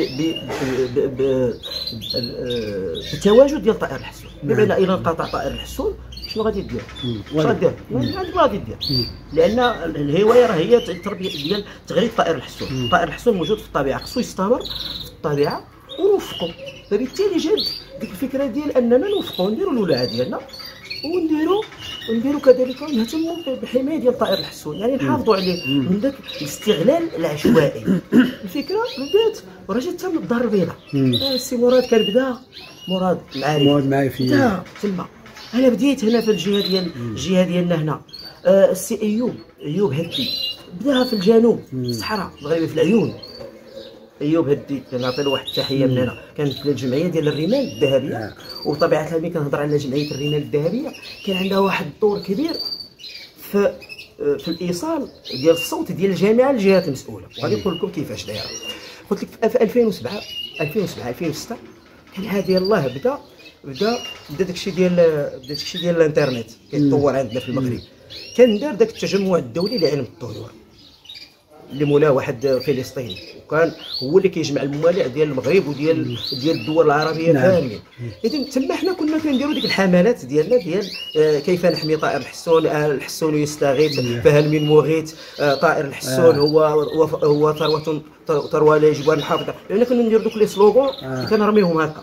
Speaker 2: بالتواجد ديال طائر الحسون. بمعنى الى انقطع طائر الحسون شنو غادي دير؟ واش غادير؟ ما غادي دير، لان الهوايه راه هي التربيه ديال تغريد طائر الحسون. طائر الحسون موجود في الطبيعه، خصو يستمر في الطبيعه ونوفقوا. فبالتالي جات ديك الفكره ديال اننا نوفقوا، نديروا الولاعه ديالنا ونديروا ونديروا كذلك نهتموا بحمايه ديال طائر الحسون، يعني نحافظوا عليه من ذاك الاستغلال العشوائي. الفكره بدات وراه جات حتى من الدار البيضاء. السي مراد كان بدا مراد معارف
Speaker 1: مراد معرفي
Speaker 2: تما. انا بديت هنا في الجهه ديال الجهه ديالنا هنا. آه السي ايوب ايوب هدي بداها في الجنوب في الصحراء المغربيه في العيون. ايوب هدي كنعطي له واحد التحيه من هنا. كانت الجمعيه ديال الرمال الذهبيه، وبطبيعه الحال ملي كنهضر على جمعيه الرمال الذهبيه كان عندها واحد الدور كبير في في الايصال ديال الصوت ديال الجامعه للجهات المسؤوله. وغادي نقول لكم كيفاش دايره. قلت لك في ألفين وسبعة ألفين وسبعة ألفين وستة كان هذا يلاه بدا بدا بدا داكشي ديال بدا داكشي ديال الانترنت كيتطور عندنا في المغرب. كان دار داك التجمع الدولي لعلم الطيور اللي مولاه واحد فلسطيني، وكان هو اللي كيجمع الموالع ديال المغرب وديال ديال الدول العربيه كاملين. اذا تما حنا كنا كنديروا ديك الحملات ديالنا ديال آه كيف نحمي طائر الحسون. آه الحسون يستغيث فهل من مغيث. آه طائر الحسون آه. هو هو ثروه ثروه لا يجب ان نحافظ. يعني كنا نديروا دوك لي سلوغون آه. كنرميهم هكا.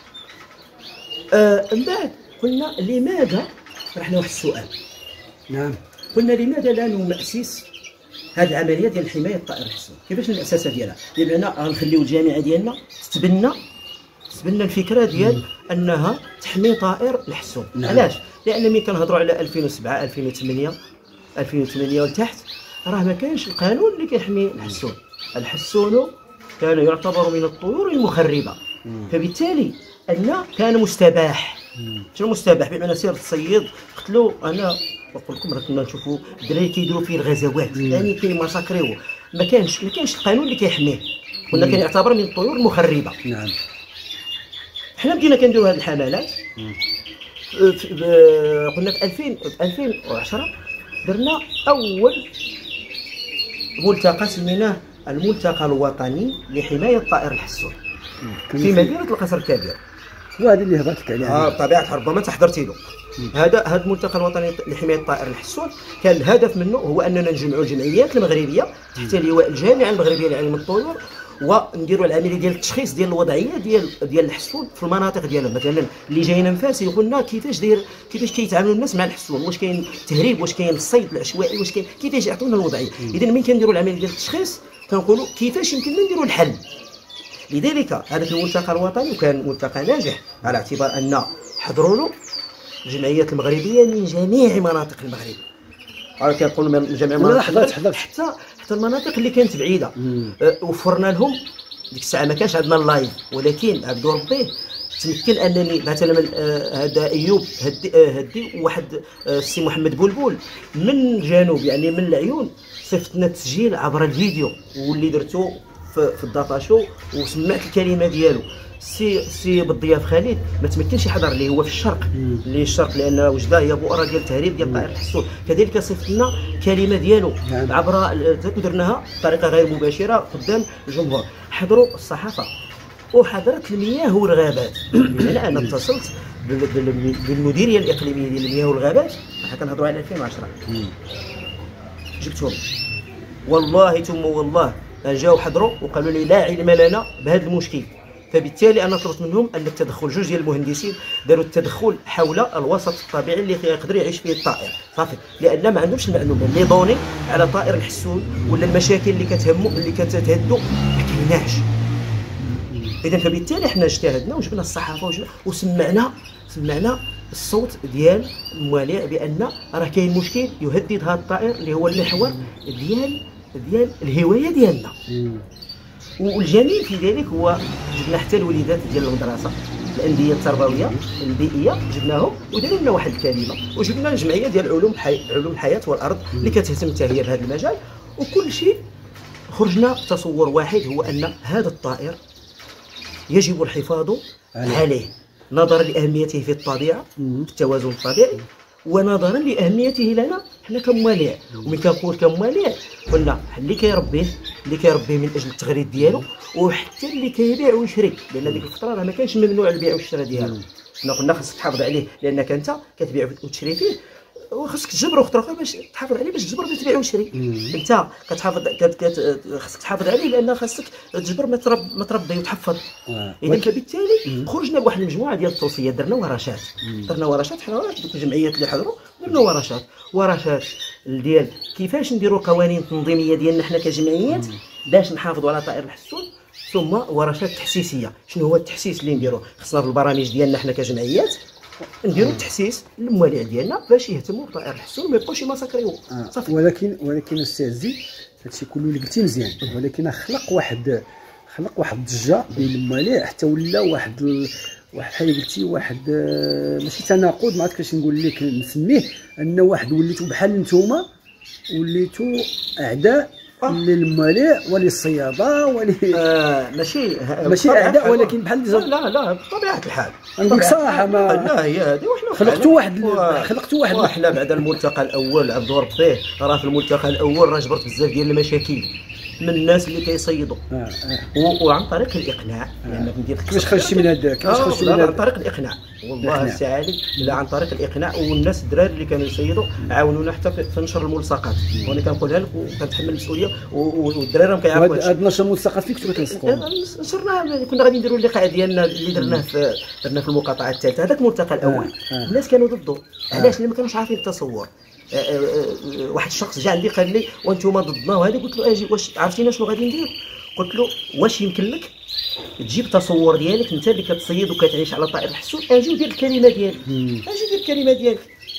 Speaker 2: آه من بعد قلنا لماذا طرحنا واحد السؤال.
Speaker 1: نعم.
Speaker 2: قلنا لماذا لا نؤسس هذه العمليه ديال حمايه الطائر الحسون كيفاش الاساسه ديالها؟ بمعنى غنخليو الجامعه ديالنا تتبنى تتبنى الفكره ديال انها تحمي طائر الحسون.
Speaker 1: نعم.
Speaker 2: علاش؟ لان ملي كنهضروا على ألفين وسبعة ألفين وثمانية ألفين وثمانية ولتحت راه ما كانش القانون اللي كيحمي الحسون. الحسون كان يعتبر من الطيور المخربه، فبالتالي ان كان مستباح. شنو مستباح؟ بمعنى سير تصيد قتلوا. انا نقول لكم راه كنا نشوفوا الدراري كيديروا فيه الغزوات، يعني كيماساكريو، ما كانش ما كانش القانون اللي كيحميه، كنا كنعتبر من الطيور المخربه.
Speaker 1: نعم.
Speaker 2: حنا بدينا كنديروا هذه الحملات. قلنا في ألفين ألفين وعشرة درنا اول ملتقى سميناه الملتقى الوطني لحمايه الطائر الحسون في مدينه القصر الكبير.
Speaker 1: وهذا اللي هضرت لك عليه.
Speaker 2: اه بطبيعه الحال ربما انت حضرتي له. هذا هذا الملتقى الوطني لحمايه الطائر الحسون كان الهدف منه هو اننا نجمعوا الجمعيات المغربيه تحت لواء الجامعه المغربيه لعلم الطيور، ونديروا العمليه ديال التشخيص ديال الوضعيه ديال ديال الحسون في المناطق ديالهم. مثلا اللي جايين انفاس يقولنا كيفاش داير كيفاش كيتعاملوا الناس مع الحسون، واش كاين تهريب، واش كاين الصيد العشوائي، واش كاين كيفاش يعطونا الوضعيه. اذا ملي كنديروا العمليه ديال التشخيص كنقولوا كيفاش يمكننا نديروا الحل. لذلك هذا الملتقى الوطني وكان ملتقى ناجح على اعتبار ان حضروا له الجمعيات المغربيه من جميع مناطق المغرب. انا كنقول من جميع مناطق حتى حتى المناطق اللي كانت بعيده. أه وفرنا لهم ديك الساعه ما كانش عندنا اللايف، ولكن عبد ربي تمكن انني مثلا هذا ايوب هدي هدي وواحد السي محمد بلبل من جنوب يعني من العيون صيفطنا التسجيل عبر الفيديو واللي درتو في الداتا شو وسمعت الكلمه ديالو. سي سي بالضياف خالد ما تمكنش يحضر اللي هو في الشرق اللي الشرق لان وجده هي بؤره ديال التهريب ديال الطائر الحسون. كذلك صيفط لنا كلمه ديالو عبر درناها بطريقه غير مباشره قدام الجمهور. حضروا الصحافه وحضرت المياه والغابات. يعني انا اتصلت بالمديريه الاقليميه ديال المياه والغابات، حنا كنهضروا على ألفين وعشرة، جبتهم والله ثم والله جاوا حضروا وقالوا لي لا علم لنا بهذا المشكل. فبالتالي انا طلبت منهم ان التدخل، جوج ديال المهندسين داروا التدخل حول الوسط الطبيعي اللي يقدر يعيش فيه الطائر صافي، لان ما عندهمش المعلومه اللي دوني على طائر الحسون ولا المشاكل اللي كتهموا اللي كتهدوا ما كايناش. اذا فبالتالي حنا اجتهدنا وجبنا الصحافه وجبنا وسمعنا سمعنا الصوت ديال الموالع بان راه كاين مشكل يهدد هذا الطائر اللي هو المحور ديال ديال الهوايه ديالنا. والجميل في ذلك هو جبنا حتى الوليدات ديال المدرسه الانديه التربويه البيئيه جبناهم وداروا لنا واحد الكلمه، وجبنا الجمعيه ديال علوم حي... علوم الحياه والارض اللي كتهتم حتى هي بهذا المجال. وكل شيء خرجنا بتصور واحد هو ان هذا الطائر يجب الحفاظ عليه, عليه. نظرا لاهميته في الطبيعه في التوازن الطبيعي، ونظرا لاهميته لنا حنا كموالع. ومن كنقول كموالع قلنا اللي كيربيه اللي كيربيه من اجل التغريد ديالو، وحتى اللي كيبيع ويشري، لان ديك الفتره راه ما كانش ممنوع البيع والشراء ديالو. حنا قلنا خاصك تحافظ عليه لانك انت كتبيع وتشري فيه، وخاصك تجبر خطره اخرى باش تحافظ عليه باش تجبر باش تبيع وتشري. انت كتحافظ خاصك تحافظ عليه لان خاصك تجبر ما ترب ما تربي وتحفظ. اذا فبالتالي خرجنا بواحد المجموعه ديال التوصيات، درنا ورشات درنا ورشات حنا دوك الجمعيات اللي حضروا درنا ورشات ورشات ديال كيفاش نديروا قوانين تنظيميه ديالنا حنا كجمعيات باش نحافظوا على طائر الحسون، ثم ورشات تحسيسيه. شنو هو التحسيس اللي نديروه؟ خصنا في البرامج ديالنا حنا كجمعيات نديروا التحسيس للموالع ديالنا باش يهتموا بطائر الحسون وما يبقاوش يماساكريو صافي.
Speaker 1: ولكن ولكن استاذ زي هادشي كله اللي قلتي مزيان، ولكن خلق واحد خلق واحد الضجه بين الموالع حتى ولا واحد ال... واحد بحال قلتي واحد ماشي تناقض، ما عرفت كيفاش نقول لك نسميه، ان واحد وليتوا بحال نتوما وليتوا اعداء للموالع وللصياده ول
Speaker 2: آه ماشي
Speaker 1: ماشي اعداء، ولكن بحال
Speaker 2: لا لا لا بطبيعه الحال
Speaker 1: نقول لك صراحه ما
Speaker 2: لا هي هذه. وحنا
Speaker 1: خلقتوا واحد و... خلقتوا واحد
Speaker 2: وحنا بعد الملتقى الاول عبد ربي راه في الملتقى الاول راه جبرت بزاف ديال المشاكل من الناس اللي كيصيدوا آه آه. وعن طريق الاقناع لان يعني ندير
Speaker 1: كيفاش خرجتي من هذا كيفاش خرجتي من هذا
Speaker 2: عن طريق الاقناع والله السي علي لا عن طريق الاقناع. والناس الدراري اللي كانوا يصيدوا عاونونا حتى في نشر الملصقات، وانا كنقولها لك وكنتحمل المسؤوليه والدراري راهم كيعرفوا
Speaker 1: هذا نشر الملصقات فين كنتوا كتلصقوا؟
Speaker 2: نشرناها كنا غادي نديروا اللقاء ديالنا اللي درناه في درنا في المقاطعه الثالثه هذاك الملتقى الاول. آه. آه. الناس كانوا ضده. علاش؟ لان ما كانوش عارفين التصور. واحد الشخص جا عندي قال لي وانتم ضدنا وهذا، قلت له اجي واش عرفتينا شنو غادي ندير؟ قلت له واش يمكن لك تجيب تصور ديالك انت اللي كتصيد وكتعيش على طائر الحسون، اجي ودير الكلمه ديالك، اجي دير الكلمه ديالك.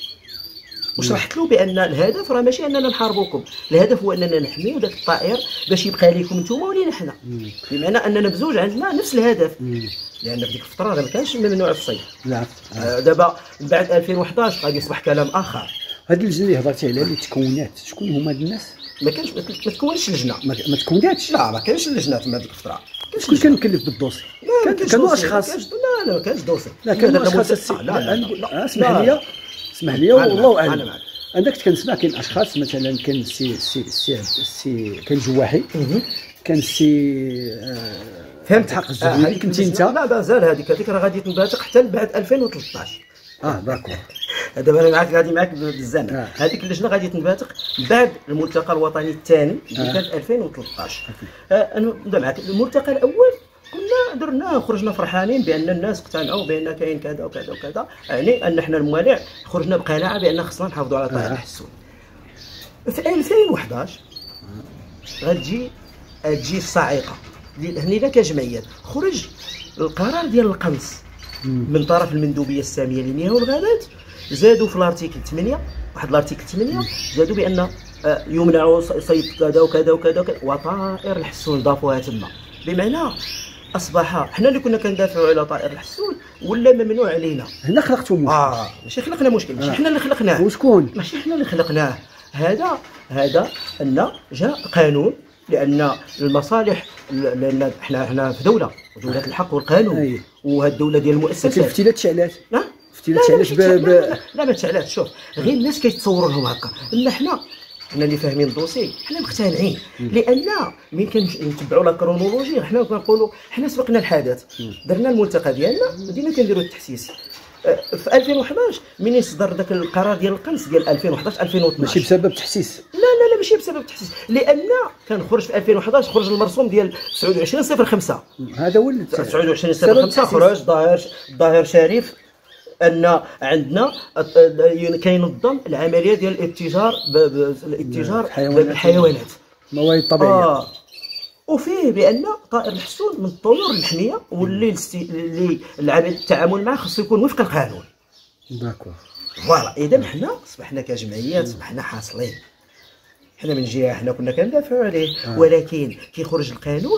Speaker 2: وشرحت له بان الهدف راه ماشي اننا نحاربوكم، الهدف هو اننا نحميو داك الطائر باش يبقى ليكم نتوما ولينا حنا، بمعنى اننا بزوج عندنا نفس الهدف. لان في ديك الفتره راه ما كانش ممنوع الصيد.
Speaker 1: نعم.
Speaker 2: آه دابا من بعد ألفين وحداش غادي يصبح كلام اخر.
Speaker 1: هاد اللجنه اللي هضرتي عليها اللي تكونات، شكون هما هاد الناس؟
Speaker 2: ما كانش ما تكونش لجنه،
Speaker 1: ما, ما تكوناتش.
Speaker 2: لا ما كانش اللجنات من هذيك الفتره.
Speaker 1: شكون كان مكلف بالدوسي؟
Speaker 2: كانوا اشخاص. لا لا ما كانش دوسي.
Speaker 1: لا كانوا اشخاص. لا لا اسمح لي اسمح لي والله اعلم. انا كنت كنسمع كاين اشخاص مثلا كان السي السي السي السي كان جواحي، كان السي
Speaker 2: فهمت
Speaker 1: حق الزهري، كنتي انت.
Speaker 2: لا مازال هذيك هذيك راه غادي تنبثق حتى بعد ألفين وثلاثطاش.
Speaker 1: اه داكور.
Speaker 2: دابا انا معاك غادي معاك بالزمن. هذيك اللجنه غادي تنبثق بعد الملتقى الوطني الثاني اللي كان ألفين وثلاثطاش. انا نبدا معاك. الملتقى الاول كنا درناه وخرجنا فرحانين بان الناس اقتنعوا بان كاين كذا وكذا وكذا، يعني ان حنا الموالع خرجنا بقناعه بان خصنا نحافظوا على طائر الحسون. في ألفين وحداش غتجي تجي الصاعقه هنا كجمعيات، خرج القرار ديال القنص من طرف المندوبيه الساميه للمياه والغابات، زادوا في الارتيكل ثمانية، واحد الارتيكل ثمانية زادوا بان يمنع صيد كذا وكذا وكذا وطائر الحسون ضافوها تما، بمعنى اصبح حنا اللي كنا كندافعوا على طائر الحسون ولا ممنوع علينا.
Speaker 1: هنا خلقتوا مشكل.
Speaker 2: اه ماشي خلقنا مشكل، ماشي حنا اللي خلقناه.
Speaker 1: وشكون؟
Speaker 2: ماشي حنا اللي خلقناه، هذا هذا ان جاء قانون، لان المصالح، لان حنا حنا في دوله دوله الحق والقانون. أيه. وهذه الدوله ديال المؤسسات.
Speaker 1: لكن فتيله تشعلات.
Speaker 2: ها
Speaker 1: فتيله تشعلات ب
Speaker 2: لا, لا ما تشعلاتش. شوف غير الناس كيتصوروا لهم هكا، اما حنا حنا اللي فاهمين الدوسي حنا مقتنعين، لان ملي كنتبعوا لا كرونولوجي حنا كنقولوا حنا سبقنا الحدث، درنا الملتقى ديالنا بدينا كنديروا التحسيس. في ألفين وحداش منين صدر ذاك القرار ديال القنص ديال ألفين وحداش ألفين واثناش.
Speaker 1: ماشي بسبب تحسيس.
Speaker 2: لا لا لا ماشي بسبب تحسيس، لان كان خرج في ألفين وحداش خرج المرسوم ديال تسعة وعشرين صفر خمسة.
Speaker 1: هذا هو اللي
Speaker 2: تسعة وعشرين صفر خمسة خرج ظاهر ظاهر شريف ان عندنا كينظم العمليه ديال الاتجار الاتجار بالحيوانات
Speaker 1: الموارد الطبيعيه.
Speaker 2: آه. وفيه بان طائر الحسون من الطيور المحميه واللي الستي... اللي العمل التعامل معه خصو يكون وفق القانون.
Speaker 1: داكور.
Speaker 2: فوالا اذا حنا اصبحنا كجمعيات اصبحنا حاصلين، حنا من جهه حنا كنا كندافعوا عليه. آه. ولكن كي خرج القانون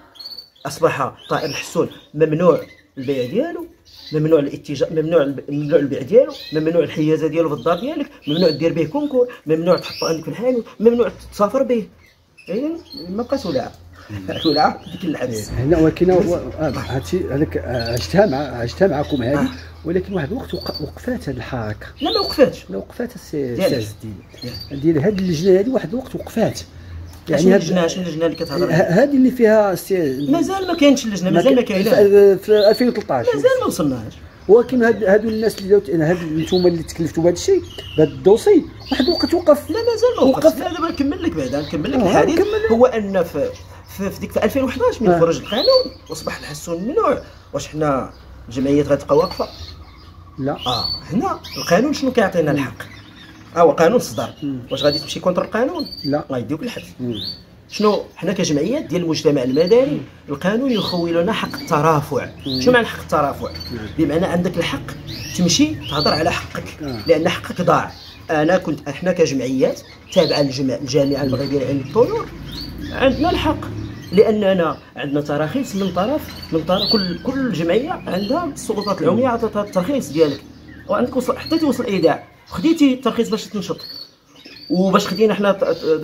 Speaker 2: اصبح طائر الحسون ممنوع البيع ديالو، ممنوع الاتجاه، ممنوع ممنوع البيع ديالو، ممنوع الحيازه ديالو في الدار ديالك، ممنوع دير به كونكور، ممنوع تحطو عندك في الحانوت، ممنوع تسافر به. اذا ما بقاش ولاعه ولاعه ديك العدس
Speaker 1: هنا. ولكن هادشي هذاك عشتها مع عشتها معكم هذه، ولكن واحد الوقت وقفات هذه الحركه.
Speaker 2: لا ما وقفاتش.
Speaker 1: لا وقفات السي عز الدين ديال هذه اللجنه هذه، واحد الوقت وقفات.
Speaker 2: يعني هاد اللجنه شنو اللجنه اللي كتهضر عليها؟
Speaker 1: هذه اللي فيها سي...
Speaker 2: مازال ما كاينش اللجنه، مازال ما كايناش
Speaker 1: في ألفين وثلاثطاش،
Speaker 2: مازال ما وصلناش.
Speaker 1: ولكن هاد هادو الناس اللي داوت هاد نتوما اللي تكلفتوا بهذا الشيء بهذا الدوسي، واحد الوقت وقف.
Speaker 2: لا مازال ما وقف. لا دابا نكمل لك بعدا نكمل لك الحديث. هو ان في في, في ديك في ألفين وحداش من خرج القانون واصبح الحسون ممنوع، واش حنا الجمعيات غتبقى واقفه؟
Speaker 1: لا.
Speaker 2: اه هنا القانون شنو كيعطينا الحق؟ ها هو قانون صدر، واش غادي تمشي كونتر القانون؟
Speaker 1: لا،
Speaker 2: غيديوك الحبس. شنو حنا كجمعيات ديال المجتمع المدني القانون يخول لنا حق الترافع. شنو معنى حق الترافع؟ بمعنى عندك الحق تمشي تهضر على حقك، لان حقك ضاع. انا كنت احنا كجمعيات تابعه للجامعه المغربيه لعلم الطيور عندنا الحق، لاننا عندنا تراخيص من طرف من طرف كل كل جمعيه عندها السلطات العموميه عطاتها الترخيص ديالك، وعندك وصل حتى توصل الايداع، خديتي الترخيص باش تنشط. وباش خدينا حنا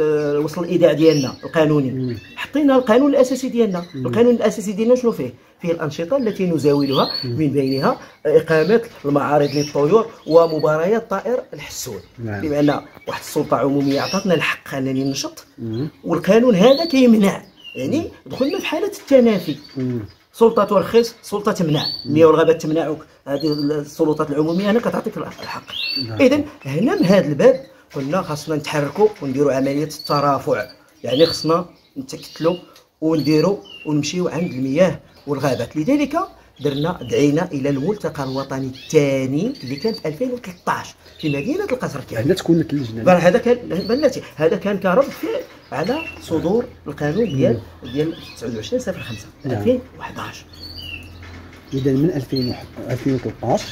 Speaker 2: وصل الايداع ديالنا القانوني، حطينا القانون الاساسي ديالنا. القانون الاساسي ديالنا شنو فيه؟ فيه الانشطه التي نزاولها، من بينها اقامه المعارض للطيور ومباريات طائر الحسون. بمعنى واحد السلطه عموميه عطاتنا الحق انني ننشط، والقانون هذا كيمنع، يعني دخلنا في حاله التنافي. سلطه ترخص، سلطه تمنع، المياه والغابات تمنعك، هذه السلطات العموميه هنا كتعطيك الحق. اذا هنا من هذا الباب قلنا خاصنا نتحركوا ونديروا عمليه الترافع، يعني خاصنا نتكتلوا ونديروا ونمشيو عند المياه والغابات. لذلك درنا دعينا الى الملتقى الوطني الثاني اللي كان في ألفين وثلاثطاش في مدينه القصر الكبير.
Speaker 1: هنا تكون اللجنه
Speaker 2: هذا كان بلاتي هذا كان كرد فعل على صدور القانون ديال ديال تسعة وعشرين صفر خمسة ألفين وأحد عشر.
Speaker 1: اذا من ألفين وثلاثطاش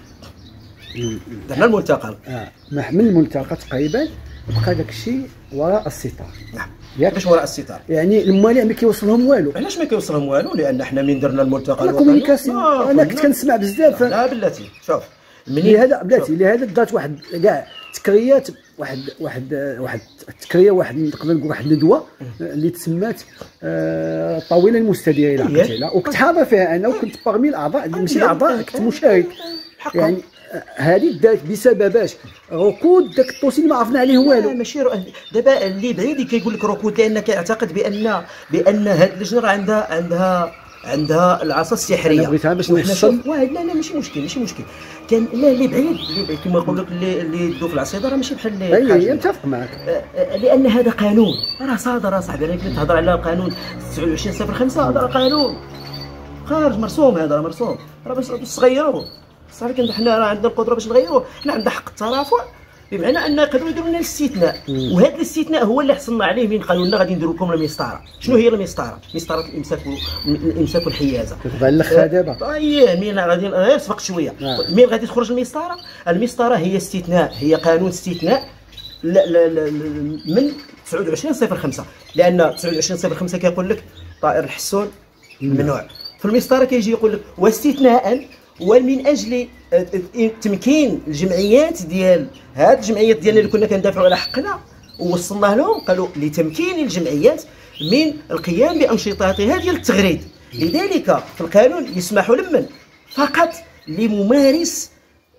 Speaker 2: درنا الملتقى.
Speaker 1: اه من الملتقى تقريبا بقى داك الشيء وراء الستار.
Speaker 2: نعم. باش وراء الستار
Speaker 1: يعني الموالع ما كيوصلهم والو.
Speaker 2: علاش ما كيوصلهم والو؟ لان حنا من درنا الملتقى
Speaker 1: الوطني كومونيكاسيون انا كنت كنسمع بزاف.
Speaker 2: لا بلاتي شوف
Speaker 1: لهذا بلاتي لهذا دات واحد كاع تكريات واحد واحد واحد التكريه واحد نقدر نقول واحد الندوه اللي تسمات آه طاوله المستديره الى عقلتها وكنت حاضر فيها انا وكنت باغمي الاعضاء ماشي الاعضاء كنت مشارك يعني هذه دارت بسبباش ركود داك الطوسي اللي ما عرفنا عليه والو.
Speaker 2: ماشي دابا اللي بعيد كيقول لك ركود لان كيعتقد بان بان هذه اللجنه راه عندها عندها عندها العصا السحريه.
Speaker 1: انا بغيتها باش نوصل
Speaker 2: واحد. لا لا ماشي مشكل ماشي مشكل كان لا اللي بعيد اللي بعيد كما يقول لك اللي اللي يدو في العصيده راه ماشي بحال اللي
Speaker 1: اي متفق معك
Speaker 2: لان هذا قانون راه صادر اصاحبي. انا كنت تهضر على القانون تسعة وعشرين صفر خمسة هذا قانون خارج مرسوم هذا راه مرسوم راه باش تغيروه صافي. كان حنا راه عندنا القدره باش نغيروه. حنا عندنا حق الترافع بمعنى ان يقدروا يديروا لنا الاستثناء وهذا الاستثناء هو اللي حصلنا عليه من قالوا لنا غادي نديروا لكم المسطره. شنو هي المسطره؟ مسطره الامساك الامساك والحيازه.
Speaker 1: كتبان لخها دابا
Speaker 2: اييه مين غادي غير سبقت شويه مين غادي تخرج المسطره؟ المسطره هي استثناء هي قانون استثناء لا لا لا من تسعة وعشرين صفر خمسة لان تسعة وعشرين صفر خمسة كيقول لك طائر الحسون ممنوع. في المسطره كيجي يقول لك واستثناء ومن اجل تمكين الجمعيات ديال هاد الجمعيات ديالنا اللي كنا كندافعوا على حقنا ووصلنا لهم قالوا لتمكين الجمعيات من القيام بانشطتها ديال التغريد. لذلك في القانون يسمح لمن فقط لممارس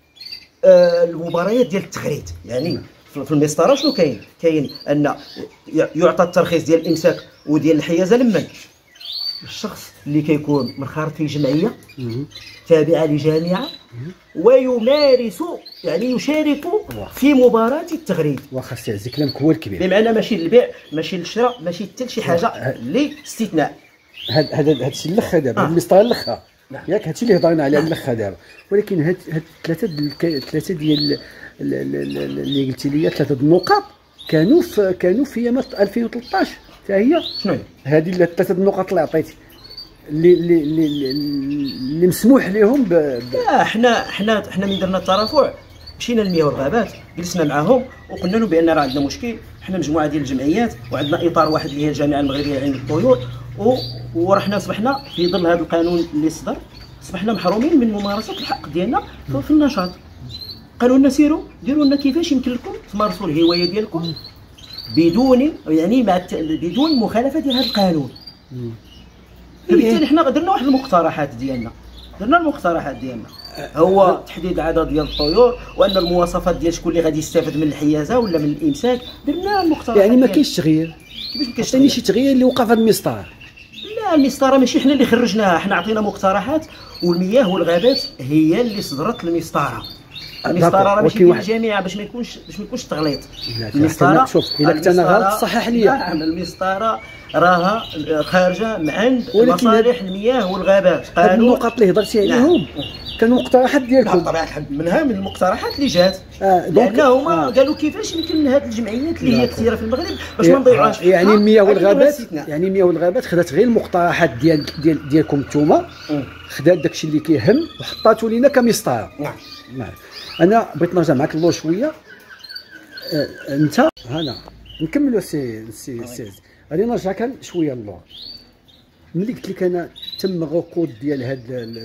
Speaker 2: آه المباريات ديال التغريد. يعني في المسطره شنو كاين؟ كاين ان يعطى الترخيص ديال الامساك وديال الحيازه لمن؟ الشخص اللي كيكون منخرط في جمعيه تابعه لجامعه ويمارس يعني يشارك في مباراه التغريد.
Speaker 1: واخا سي عزيز كلامك هو الكبير
Speaker 2: بمعنى ماشي للبيع ماشي للشراء ماشي حتى لشي حاجه لاستثناء.
Speaker 1: هاد هذا هذا الشيء اللخا دابا المسطره اللخا ياك هادشي اللي هضرنا عليه اللخا دابا. ولكن هاد هاد ثلاثه ثلاثه ديال اللي قلتي لي ثلاثه النقاط كانوا في كانوا في ايام ألفين وثلاثطاش حتى هي.
Speaker 2: شنو هي؟
Speaker 1: هذه الثلاثه النقاط اللي عطيتي اللي اللي اللي, اللي مسموح لهم ب...
Speaker 2: لا حنا حنا حنا من درنا الترافع مشينا للمياه والغابات جلسنا معاهم وقلنا لهم بان راه عندنا مشكل. حنا مجموعه ديال الجمعيات وعندنا اطار واحد اللي هي الجامعه المغربيه لعلم الطيور و... ورحنا صبحنا في ظل هذا القانون اللي صدر صبحنا محرومين من ممارسه الحق ديالنا في النشاط. قالوا لنا سيروا ديروا لنا كيفاش يمكن لكم تمارسوا الهوايه ديالكم بدون يعني مع الت... بدون مخالفه ديال هذا القانون. بالتالي حنا درنا واحد المقترحات ديالنا درنا المقترحات ديالنا هو تحديد عدد ديال الطيور وان المواصفات ديال شكون اللي غادي يستافد من الحيازه ولا من الامساك. درنا المقترحات
Speaker 1: يعني ما كاينش تغيير.
Speaker 2: كيفاش ما كاينش
Speaker 1: عطيني شي تغيير اللي وقع في هذا المسطره.
Speaker 2: لا المسطره ماشي حنا اللي خرجناها. حنا عطينا مقترحات والمياه والغابات هي اللي صدرت المسطره. المسطره راه ماشي ديال الجامعه باش ما يكونش باش ما يكونش تغليط.
Speaker 1: المسطره شوف الا كنت انا غلط صحح لي.
Speaker 2: نعم المسطره راها خارجه من عند مصالح المياه والغابات.
Speaker 1: هاد النقط اللي هضرتي عليهم كانوا مقترحات ديالكم.
Speaker 2: بطبيعه الحال منها من المقترحات اللي جات
Speaker 1: آه
Speaker 2: لان هما آه. قالوا كيفاش يمكن هاد الجمعيات اللي هي كثيره في المغرب باش ما نضيعوهاش.
Speaker 1: يعني المياه والغابات يعني المياه والغابات خدات غير المقترحات ديال ديال ديالكم نتوما خدات داكشي اللي كيهم وحطاتو لينا كمسطره.
Speaker 2: نعم
Speaker 1: نعم. انا بغيت نرجع معك اللور شويه. آه انت هنا نكملوا سي سي سي غادي نرجع كان شويه اللور. ملي قلت لك انا تم الركود ديال هاد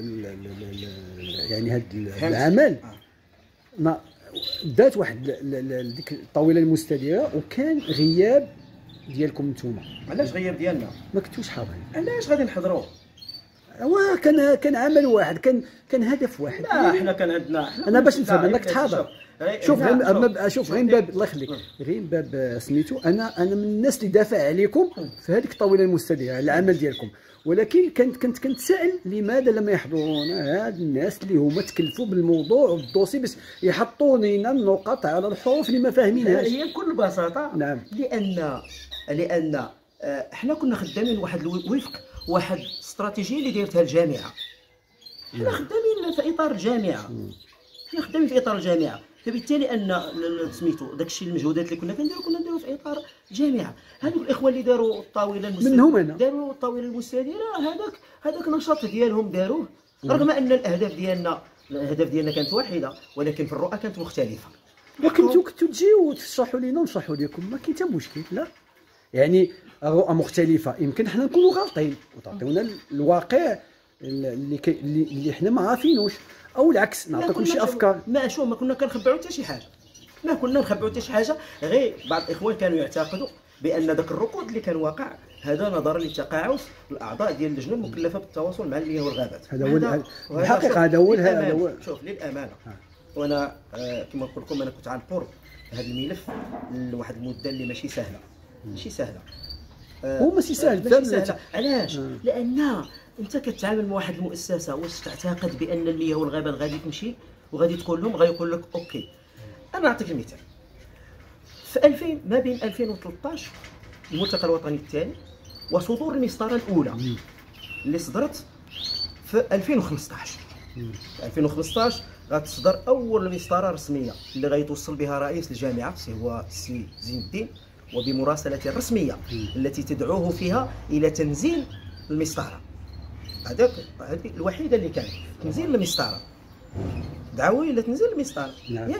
Speaker 1: يعني هاد العمل ما دات واحد ديك الطاوله المستديره وكان غياب ديالكم نتوما.
Speaker 2: علاش غياب ديالنا؟
Speaker 1: ما كنتوش حاضرين.
Speaker 2: علاش غادي نحضروا؟
Speaker 1: واه كان كان عمل واحد كان كان هدف واحد.
Speaker 2: لا حنا كان عندنا
Speaker 1: انا باش نفهم انك تحاضر. شوف غير شوف غير باب الله يخليك غير باب سميتو انا انا من الناس اللي دافع عليكم في هذيك الطاوله المستديره العمل ديالكم. ولكن كنت كنت كنتسائل لماذا لم يحضرون هاد الناس اللي هما تكلفوا بالموضوع والدوسي باش يحطوا لنا النقط على الحروف اللي ما فاهمينهاش.
Speaker 2: هي بكل بساطه
Speaker 1: نعم
Speaker 2: لان لان احنا كنا خدامين واحد الوفق واحد استراتيجيه اللي دايرتها الجامعه. حنا خدامين في اطار الجامعه، حنا خدامين في اطار الجامعه، فبالتالي ان سميتو داك الشيء المجهودات اللي كنا كنديرو كنا نديرو في اطار الجامعه. هذوك الاخوه اللي داروا الطاوله المستديره
Speaker 1: منهم انا
Speaker 2: داروا الطاوله المستديره، هذاك هذاك نشاط ديالهم داروه، رغم ان الاهداف ديالنا الاهداف ديالنا كانت واحده، ولكن في الرؤى كانت مختلفه.
Speaker 1: وكنتو كنتو تجيو وتشرحوا لينا ونشرحوا لكم، ما كاين حتى مشكل. لا يعني الرؤى مختلفه، يمكن حنا نكونوا غالطين وتعطيونا الواقع اللي كي اللي, اللي حنا ما عارفينوش، او العكس نعطيكم شي افكار.
Speaker 2: ما شو ما كنا كنخبعوا حتى شي حاجه، ما كنا نخبعوا حتى شي حاجه، غير بعض الاخوان كانوا يعتقدوا بان ذاك الركود اللي كان واقع هذا نظرا لتقاعس الاعضاء ديال اللجنه المكلفه بالتواصل مع المياه والغابات.
Speaker 1: هذا هو الحقيقه، هذا هو هذا هو
Speaker 2: شوف للامانه. وانا آه كما قلت لكم انا كنت عنبر هذا الملف لواحد المده اللي ماشي سهله، ماشي سهله. آه
Speaker 1: هو ماشي سهل
Speaker 2: ماشي سهله. علاش؟ آه. لان انت كتعامل مع واحد المؤسسه، واش تعتقد بان المياه والغابات غادي تمشي وغادي تقول لهم غيقول لك اوكي. انا نعطيك المثال، في ألفين ما بين ألفين وثلاثطاش الملتقى الوطني الثاني وصدور المسطره الاولى اللي صدرت في ألفين وخمسطاش. في ألفين وخمسطاش غتصدر اول مسطره رسميه اللي غيتوصل بها رئيس الجامعه هو السي زين الدين، وبمراسلته الرسميه التي تدعوه فيها الى تنزيل المسطره. هذاك هذه الوحيده اللي كانت تنزيل المسطره، دعوه الى تنزيل المسطره. ياك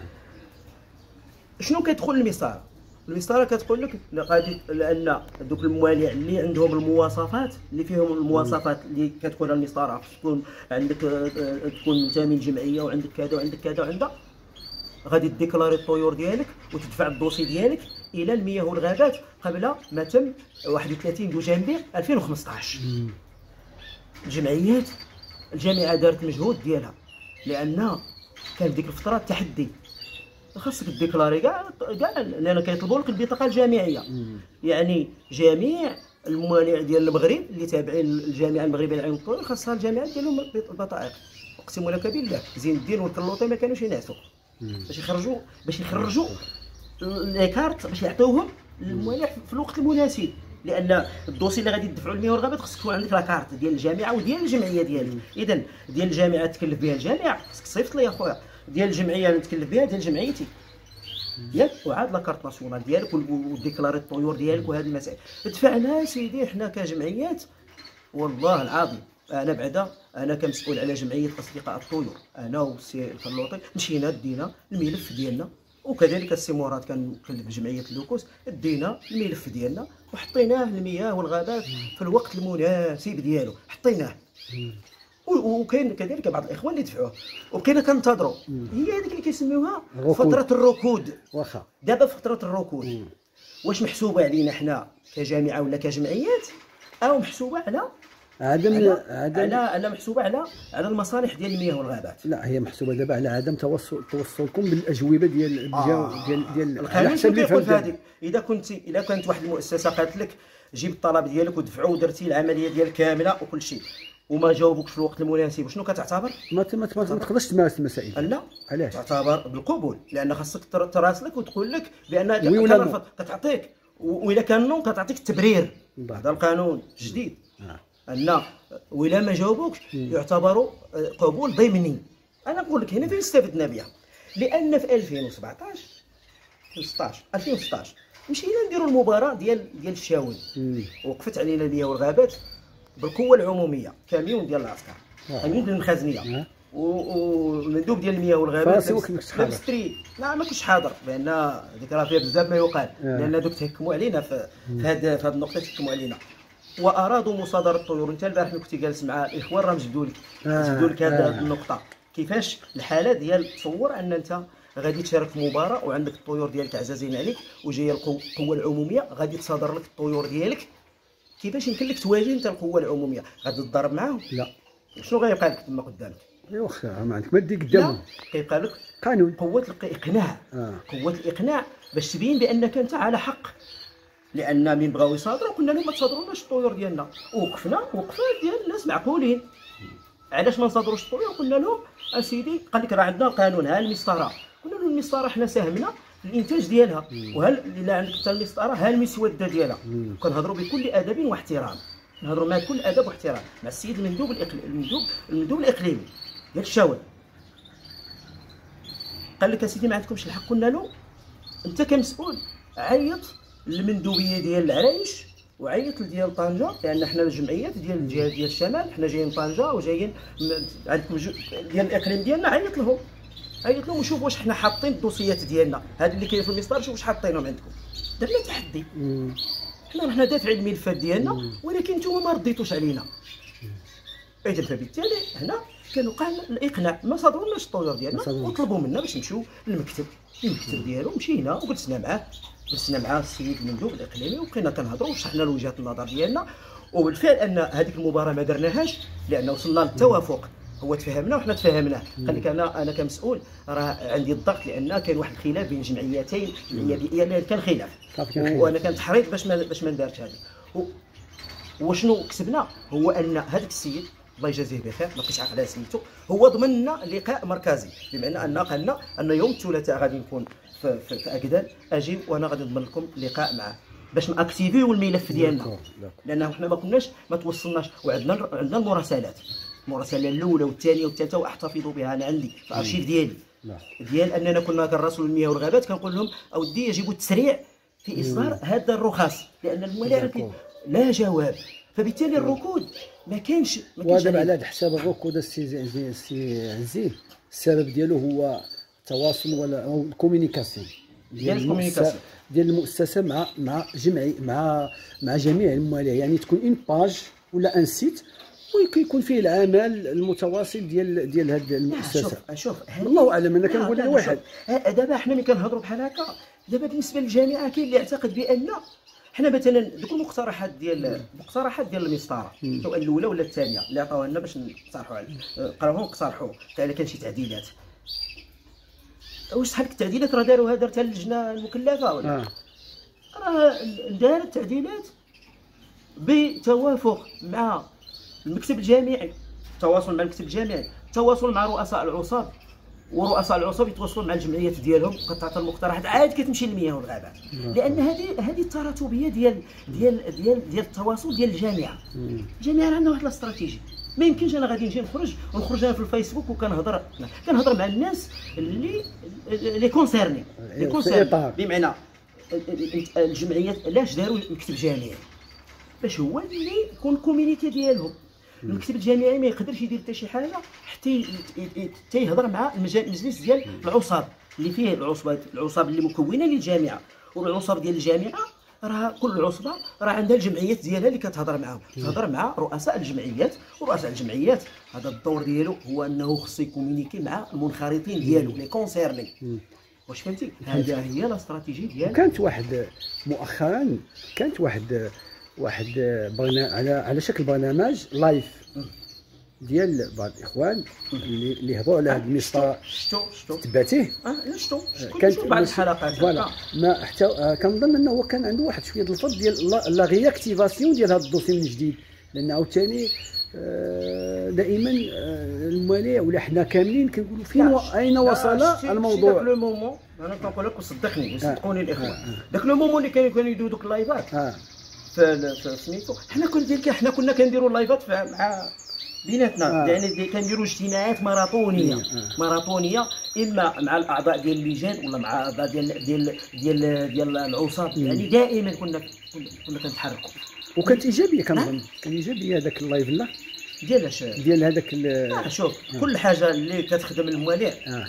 Speaker 2: شنو كيدخل المسطره؟ المسطره كتقول لك غادي لان دوك الموالع اللي عندهم المواصفات اللي فيهم المواصفات اللي كتقولها المسطره، خص تكون عندك تكون انتمي للجمعيه وعندك كذا وعندك كذا وعندك، غادي ديكلاري الطيور ديالك وتدفع الدوسي ديالك الى المياه والغابات قبل ما تم واحد وثلاثين دجنبر ألفين وخمسطاش. الجمعيات الجامعه دارت المجهود ديالها، لان كان ديك الفتره تحدي، خاصك ديكلاري كاع كاع لان كيطلبوا لك البطاقه الجامعيه. يعني جميع الموانئ ديال المغرب اللي تابعين للجامعه المغربيه للعلوم والطب خاصها الجامعات ديالهم البطائق. اقسم لك بالله زين الدين والكلوطي ما كانوش ينعسوا باش يخرجوا باش يخرجوا لي كارت باش يعطيوهم للموانئ في الوقت المناسب، لان الدوسي اللي غادي تدفعوا للمياه والغابات خصك تكون عندك لا كارت ديال الجامعه وديال الجمعيه ديالك. اذا ديال الجامعه تكلف بها الجامعه خصك تصيفط لي اخويا، ديال الجمعيه اللي نتكلف بها ديال جمعيتي ياك، وعاد لا كارت ناسيونال ديالك وديكلاري الطيور ديالك وهذه المسائل. دفعنا سيدي حنا كجمعيات والله العظيم. انا بعدا انا كمسؤول على جمعيه اصدقاء الطيور، انا والسي الفلوطي مشينا دينا الملف ديالنا، وكذلك السي مراد كان مكلف بجمعيه اللوكوس، دينا الملف ديالنا وحطيناه المياه والغابات في الوقت المناسب ديالو حطيناه. وكاين كذلك بعض الاخوان اللي دفعوه وبقينا كنتظروا. هي هذيك اللي كيسميوها فتره الركود.
Speaker 1: واخا
Speaker 2: دابا فتره الركود واش محسوبه علينا حنا كجامعه ولا كجمعيات، او محسوبه على
Speaker 1: عدم
Speaker 2: على
Speaker 1: عدم
Speaker 2: على, على محسوبه على على المصالح ديال المياه والغابات؟
Speaker 1: لا، هي محسوبه دابا على عدم توصل توصلكم بالاجوبه ديال
Speaker 2: آه.
Speaker 1: ديال ديال
Speaker 2: القانون شنو كيقول في هذيك؟ اذا كنت اذا كانت واحد المؤسسه قالت لك جيب الطلب ديالك ودفعوا ودرتي العمليه ديالك كامله وكل شيء وما جاوبوكش في الوقت المناسب، شنو كتعتبر؟
Speaker 1: ما ما تقدرش تمارس المسائل.
Speaker 2: لا
Speaker 1: علاش؟
Speaker 2: تعتبر بالقبول، لان خاصك تراسلك وتقول لك بان كتعطيك، واذا كان نو كتعطيك التبرير. هذا القانون جديد آه. ان وإلا ما جاوبوكش يعتبروا قبول ضمني. انا نقول لك هنا فين استفدنا بها، لان في ألفين وسبعطاش ستطاش ألفين وستطاش مشينا نديروا المباراه ديال ديال الشاون، وقفت علينا المياه والغابات بالقوه العموميه، كاميون ديال العسكر كاميون ديال المخازنيه ومندوب ديال المياه والغابات لابس ستري. لا ما كنتش حاضر لان ديك راه فيها بزاف ما يقال، لان دوك تهكموا علينا في هذه في هذه النقطه، تهكموا علينا وارادوا مصادره الطيور. انت البارح ملي كنتي جالس مع الاخوان راه مجبدوا لك جبدوا لك هذه النقطه، كيفاش الحاله ديال تصور ان انت غادي تشارك في مباراه وعندك الطيور ديالك عزازين عليك وجايه القوه العموميه غادي تصادر لك الطيور ديالك، كيفاش يمكن لك تواجه انت القوه العموميه؟ غادي تضرب معاهم؟ لا. شنو غيبقى لك تما قدامك؟
Speaker 1: ايوا واخا ما عندك ما دير قدامهم،
Speaker 2: كيبقى لك
Speaker 1: قانون،
Speaker 2: قوه الاقناع. آه. قوه الاقناع باش تبين بانك انت على حق، لان من بغاو يصادروا قلنا لهم ما تصادروناش الطيور ديالنا، وقفنا وقفات ديال الناس معقولين. علاش ما نصادروش الطيور؟ قلنا لهم اسيدي قال لك راه عندنا قانون، ها المسطره، قلنا له المسطره حنا ساهمنا في الانتاج ديالها، وهل الا عندك حتى المسطره ها المسوده ديالها، كنهضروا بكل ادب واحترام. نهضروا معاه بكل ادب واحترام، مع السيد المندوب الاقليمي المندوب المندوب الاقليمي ديال الشاول. قال لك اسيدي ما عندكمش الحق. قلنا له انت كمسؤول عيط للمندوبيه ديال العرايش وعيط لديال طنجه، لان حنا الجمعيات ديال الجهه ديال الشمال حنا جايين طنجه وجايين عندكم ديال الاقليم ديالنا، عيط لهم عيط لهم وشوف واش حنا حاطين الدوسيات ديالنا هاد اللي كاين في المسطر، شوف واش حاطينهم عندكم. درنا تحدي، حنا رحنا دافعين الملفات ديالنا ولكن نتوما ما رديتوش علينا. اذا فبالتالي هنا كان وقع الاقناع، ما صادروناش الطويور ديالنا وطلبوا منا باش نمشيو للمكتب المكتب ديالو. مشينا وجلسنا معاه جلسنا مع السيد المندوب الاقليمي وبقينا كنهضروا وشرحنا له وجهات النظر ديالنا. وبالفعل ان هذيك المباراه ما درناهاش لان وصلنا للتوافق، هو تفاهمنا وحنا تفاهمناه. قال لك انا انا كمسؤول راه عندي الضغط لان كاين واحد الخلاف بين جمعيتين، جمعيه بيئيه كان خلاف وانا كنت حريص باش ما باش ما ندارش هذه. وشنو كسبنا هو ان هذاك السيد الله يجازيه بخير ما بقيتش عارف على سميتو، هو ضمن لنا لقاء مركزي، بمعنى ان قالنا ان يوم الثلاثاء غادي نكون في, في, في اكدال اجي وانا غادي نضمن لكم لقاء معاه باش ناكتيفيو الملف ديالنا، لانه حنا ما كناش ما توصلناش وعندنا عندنا المراسلات، المراسله الاولى والثانيه والثالثه واحتفظ بها انا عندي في الارشيف ديالي ديال اننا كنا كنراسلوا المياه والغابات كنقول لهم اودي يجب التسريع في اصدار هذا الرخص لان الملاعب لا جواب، فبالتالي الركود ما كانش ما كانش.
Speaker 3: ودابا على حساب الركود السي السي عزيز السبب ديالو هو التواصل ولا او الكومينيكاسيون
Speaker 2: ديال الكومينيكاسيون
Speaker 3: ديال المؤسسه مع مع جمعي مع مع جميع المواليه، يعني تكون اون باج ولا ان سيت ويكون فيه العمل المتواصل ديال ديال هذه المؤسسه.
Speaker 2: شوف شوف
Speaker 3: الله اعلم انا كنقول لك واحد
Speaker 2: دابا حنا ملي كنهضروا بحال هكا دابا بالنسبه للجامعه كاين اللي يعتقد بان حنا مثلا دوك المقترحات ديال المقترحات ديال المسطره سواء الاولى ولا الثانيه اللي عطاوها لنا باش نقترحوا عليه قراوهم اقترحوا حتى كان شي تعديلات، واش شحال التعديلات راه داروها دارتها اللجنه المكلفه ولا
Speaker 3: آه.
Speaker 2: راه دارت التعديلات بتوافق مع المكتب الجامعي، تواصل مع المكتب الجامعي، تواصل مع رؤساء العصاب، ورؤساء العصاب يتواصلوا مع الجمعيات ديالهم وكتعطى المقترحات عاد كتمشي للمياه والغابات، لان هذه هذه التراتبيه ديال ديال ديال ديال التواصل ديال الجامعه. الجامعه عندنا واحد الاستراتيجي، ما يمكنش انا غادي نجي نخرج ونخرج انا في الفيسبوك وكنهضر كنهضر مع الناس اللي لي كونسيرني لي كونسيرني بمعنى الجمعيات علاش داروا المكتب الجامعي باش هو اللي يكون الكومينيتي ديالهم. المكتب الجامعي ما يقدرش يدير حتى شي حاجه حتى حتى يهضر مع المجلس ديال العصاب اللي فيه العصبات العصاب اللي مكونه للجامعه، والعصاب ديال الجامعه راه كل عصبه راه عندها الجمعيات ديالها اللي كتهضر معاهم، تهضر مع رؤساء الجمعيات، ورؤساء الجمعيات هذا الدور ديالو هو انه خصو يكومونيكي مع المنخرطين ديالو لي كونسيرني. واش فهمتي؟ هذه هي الاستراتيجيه ديال.
Speaker 3: كانت واحد مؤخرا كانت واحد واحد برنامج على على شكل برنامج لايف ديال بعض الاخوان اللي اللي هضروا على هذا المسطره.
Speaker 2: شفتو شفتو
Speaker 3: تبعتيه؟
Speaker 2: اه شفتو
Speaker 3: كانت
Speaker 2: بعض الحلقات
Speaker 3: فوالا ما حتى كنظن انه هو كان عنده واحد شويه الفضل ديال لا رياكتيفاسيون ديال هذا الدوسي من جديد، لان عاوتاني دائما الموالي ولا حنا كاملين كنقولوا فين اين وصل الموضوع.
Speaker 2: داك لو مومون انا كنقول لك وصدقني وصدقوني الاخوان، داك لو مومون اللي كانوا كانوا يديروا دوك اللايفات في سميتو حنا كنا ديال حنا كنا كنديروا اللايفات مع بيناتنا، يعني كنديروا اجتماعات ماراطونيه ماراطونيه اما مع الاعضاء ديال اللجان ولا مع اعضاء ديال ديال ديال ديال العصاب، يعني دائما كنا كنا كنتحركوا وكانت
Speaker 3: ايجابيه. كنظن كان ايجابيه هذاك اللايف لا
Speaker 2: ديال اش
Speaker 3: ديال هذاك
Speaker 2: آه شوف آه. كل حاجه اللي كتخدم المواليع آه.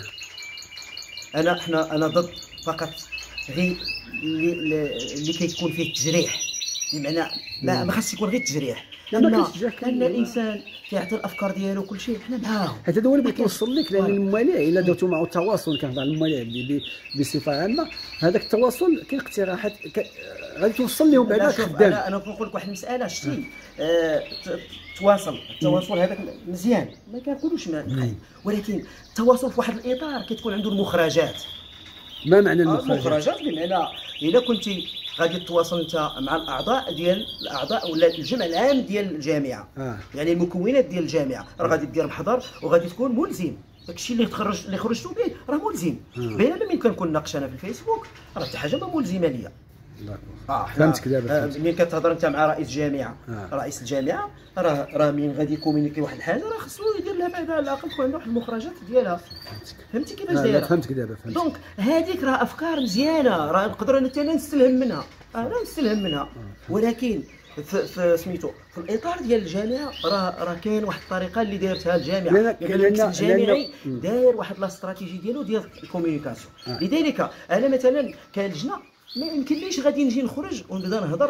Speaker 2: انا احنا انا ضد فقط غير اللي اللي كيكون فيه التجريح، بمعنى ما ما خاصش يكون غير التجريح، لان لان الانسان كيعطي الافكار ديالو كل شيء حنا معاهم.
Speaker 3: هذا هو اللي بيتوصل لك، لان المواليع الا درتو معه التواصل كنهضر على المواليع بصفه عامه، هذاك التواصل كاين اقتراحات غادي توصل لهم بعدا خدام.
Speaker 2: انا انا كنقول لك واحد المساله شتي آه تواصل التواصل هذاك مزيان ما كنقولوش ما، ولكن التواصل في واحد الاطار كتكون عنده المخرجات.
Speaker 3: ما معنى المخرجات؟
Speaker 2: المخرجات بمعنى الا كنتي غادي تتواصل انت مع الاعضاء ديال الاعضاء ولا الجمع العام ديال الجامعه آه. يعني المكونات ديال الجامعه راه غادي دير محضر وغادي تكون ملزم، داكشي اللي تخرج اللي خرجتوا به راه ملزم آه. بينما ملي كنكون ناقش انا في الفيسبوك راه حتى حاجه ما ملزمه ليا، اه
Speaker 3: فهمتك دابا.
Speaker 2: ملي كتهضر انت مع رئيس جامعه
Speaker 3: آه.
Speaker 2: رئيس الجامعه راه راه من غادي يكومونيكي واحد الحاجه راه خصو يدير لها بعدا على الاقل تكون عنده واحد المخرجات ديالها. فهمتي كيفاش
Speaker 3: آه
Speaker 2: دايره؟
Speaker 3: فهمتك دابا فهمت.
Speaker 2: دونك هذيك راه افكار مزيانه راه نقدر انا حتى نستلهم منها انا نستلهم منها ولكن في, في سميتو في الاطار ديال الجامعه راه راه كاين واحد الطريقه اللي دايرتها الجامعه.
Speaker 3: لأن-
Speaker 2: يعني
Speaker 3: لأن-
Speaker 2: الجامعي
Speaker 3: لأن-
Speaker 2: داير واحد لا استراتيجي ديالو ديال الكوميونيكاسيون.
Speaker 3: آه.
Speaker 2: لذلك انا مثلا كلجنه ما يمكنليش غادي نجي نخرج ونبدا نهضر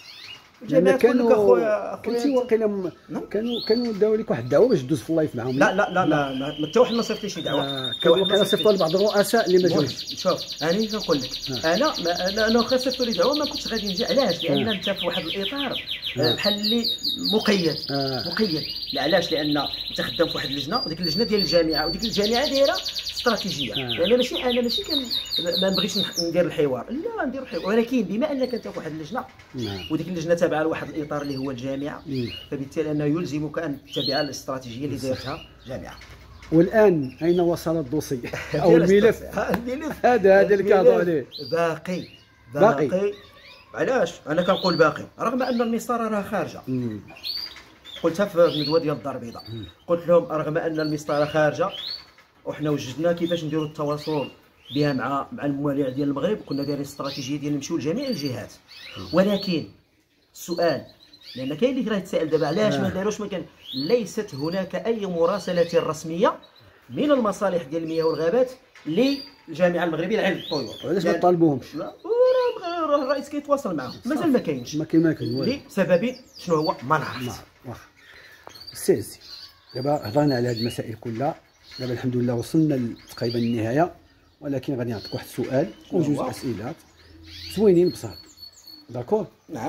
Speaker 3: لان
Speaker 2: الجامعه تقول لك
Speaker 3: كانوا
Speaker 2: اخويا
Speaker 3: كنتي
Speaker 2: اخويا
Speaker 3: واقيلا م-
Speaker 2: نعم.
Speaker 3: كانوا كانوا داو لك واحد الدعوه باش دوز في اللايف معاهم.
Speaker 2: لا لا لا لا لا حتى واحد ما صيفطليش دعوه.
Speaker 3: آه،
Speaker 2: حتى واحد
Speaker 3: كانوا
Speaker 2: ما
Speaker 3: كان
Speaker 2: صيفطليش.
Speaker 3: صيفطوا لبعض الرؤساء اللي ما
Speaker 2: المهم،
Speaker 3: جاوش.
Speaker 2: شوف انا كنقول لك
Speaker 3: آه.
Speaker 2: انا ما انا انا واخا صيفطوا لي دعوه ما كنتش غادي نجي. علاش؟ لان
Speaker 3: آه.
Speaker 2: انت في واحد الاطار
Speaker 3: آه.
Speaker 2: آه، بحال اللي مقيد
Speaker 3: آه.
Speaker 2: مقيد. لا علاش؟ لان انت خدام في واحد اللجنه وديك اللجنه ديال الجامعه وديك الجامعه دايره استراتيجيه.
Speaker 3: آه.
Speaker 2: يعني ماشي انا ماشي كان ما نبغيش نح- ندير الحوار لا ندير الحوار ولكن بما انك انت في واحد اللجنه
Speaker 3: نعم.
Speaker 2: وديك اللجنه تابعه لواحد الاطار اللي هو الجامعه
Speaker 3: مم.
Speaker 2: فبالتالي انه يلزمك ان تتبع الاستراتيجيه اللي دايرتها الجامعه.
Speaker 3: والان اين وصل الدوسي او الملف؟
Speaker 2: ها، الملف
Speaker 3: هذا هذا اللي كنهضروا عليه.
Speaker 2: باقي
Speaker 3: باقي.
Speaker 2: باقي علاش انا كنقول باقي رغم ان المسطره راه خارجه.
Speaker 3: مم.
Speaker 2: قلتها في الندوه ديال الدار البيضاء قلت لهم رغم ان المسطره خارجه وحنا وجدنا كيفاش نديروا التواصل بها مع مع الموالع ديال المغرب كنا دايرين استراتيجيه ديال نمشيو لجميع الجهات ولكن السؤال لان كاين اللي راه يتسائل دابا علاش ما داروش ما كان ليست هناك اي مراسله رسميه من المصالح ديال المياه والغابات للجامعه المغربيه لعلم الطيور.
Speaker 3: وعلاش ما طالبوهمش؟
Speaker 2: لا راه راه الرئيس كيتواصل معاهم مازال ما كاينش
Speaker 3: ما كاين ما كاين والو.
Speaker 2: لسبب شنو هو ما نعرفش.
Speaker 3: واخا السي عزي دابا هضرنا على هذه المسائل كلها دابا الحمد لله وصلنا تقريبا للنهايه ولكن غادي نعطيك واحد السؤال وجوج
Speaker 2: هو؟
Speaker 3: اسئلات زوينين بصح داكور.
Speaker 2: نعم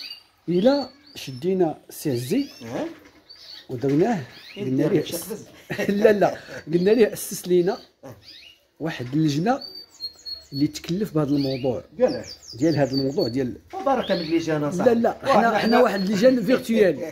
Speaker 3: الا شدينا السي عزي
Speaker 2: ها
Speaker 3: ودرناه قلنا ليه
Speaker 2: شي قفز.
Speaker 3: لا لا قلنا ليه اسس لينا واحد اللجنه اللي تكلف بهذا الموضوع
Speaker 2: قال
Speaker 3: ديال هذا الموضوع ديال
Speaker 2: وبارك من اللجان
Speaker 3: لا
Speaker 2: صاحبي.
Speaker 3: لا حنا حنا واحد اللجان فيرتويال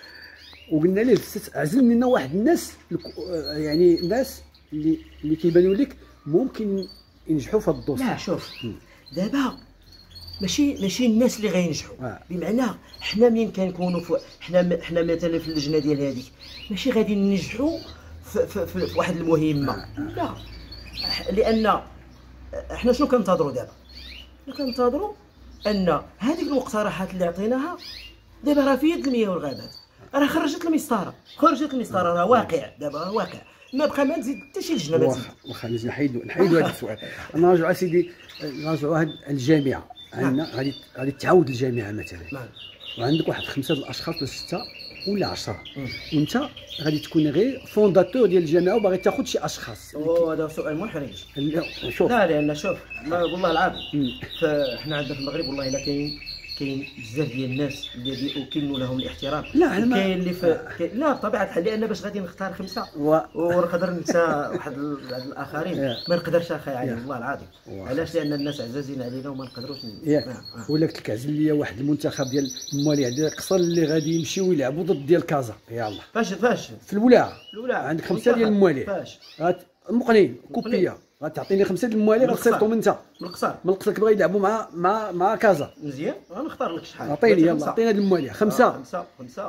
Speaker 3: وقلنا ليه ست- عزل لنا واحد الناس الك- يعني ناس اللي اللي كيبانوا لك ممكن ينجحوا في هذا الدوسي.
Speaker 2: لا شوف دابا ماشي ماشي الناس اللي غينجحوا
Speaker 3: آه.
Speaker 2: بمعنى حنا منين كنكونوا في حنا حنا مثلا في اللجنه ديال هذيك ماشي غادي ننجحوا في, في, في, في واحد المهمه لا ح- لان حنا شنو كنتظروا دابا؟ حنا كنتظروا ان هذيك المقترحات اللي عطيناها دابا راه في يد المياه والغابات راه خرجت المسطره خرجت المسطره راه واقع دابا راه واقع ما بقى ما تزيد حتى شي لجنه ما تزيد.
Speaker 3: واخا واخا نحيدوا نحيدوا هذا السؤال. نرجعوا اسيدي نرجعوا هاد الجامعه عندنا غادي غادي تعاود الجامعه مثلا
Speaker 2: نعم
Speaker 3: وعندك واحد خمسه د الاشخاص ولا سته ولا عشرة
Speaker 2: مم.
Speaker 3: وانت غادي تكون غير فونداتور ديال الجامعه وباغي تاخذ شي اشخاص.
Speaker 2: وهذا سؤال محرج.
Speaker 3: لا، شوف
Speaker 2: لا لان شوف ما والله العظيم
Speaker 3: مم.
Speaker 2: فاحنا عندنا في المغرب والله الا كاين كاين بزاف ديال الناس اللي اكن لهم الاحترام.
Speaker 3: لا، احنا ما-
Speaker 2: كاين اللي في كاين لا بطبيعه الحال لان باش غادي نختار خمسه
Speaker 3: و...
Speaker 2: ونقدر ننسى واحد ال- بعض الاخرين
Speaker 3: يا.
Speaker 2: ما نقدرش اخي علي
Speaker 3: يا.
Speaker 2: والله العظيم.
Speaker 3: واخا.
Speaker 2: علاش؟ لان الناس عزازين علينا وما نقدروش ن-
Speaker 3: ياك
Speaker 2: نعم، آه.
Speaker 3: ولا قلت لك عزل ليا واحد المنتخب ديال المواليع ديال القصر اللي غادي يمشيو يلعبوا ضد ديال كازا يلاه
Speaker 2: فاش فاش
Speaker 3: في الولاعه
Speaker 2: الاولى
Speaker 3: عندك خمسه ديال المواليع
Speaker 2: فاش
Speaker 3: غات مقنين كوبيه غتعطيني خمسه ديال المواليع
Speaker 2: من
Speaker 3: غتصيفطوا من انت
Speaker 2: من القصر
Speaker 3: من القصر كيبغي يلعبوا مع مع مع كازا.
Speaker 2: مزيان غنختار لك شحال
Speaker 3: عطيني
Speaker 2: بغيتي
Speaker 3: يلا
Speaker 2: خمسة.
Speaker 3: عطينا هاد المواليع
Speaker 2: آه،
Speaker 3: خمسه.
Speaker 2: خمسة خمسة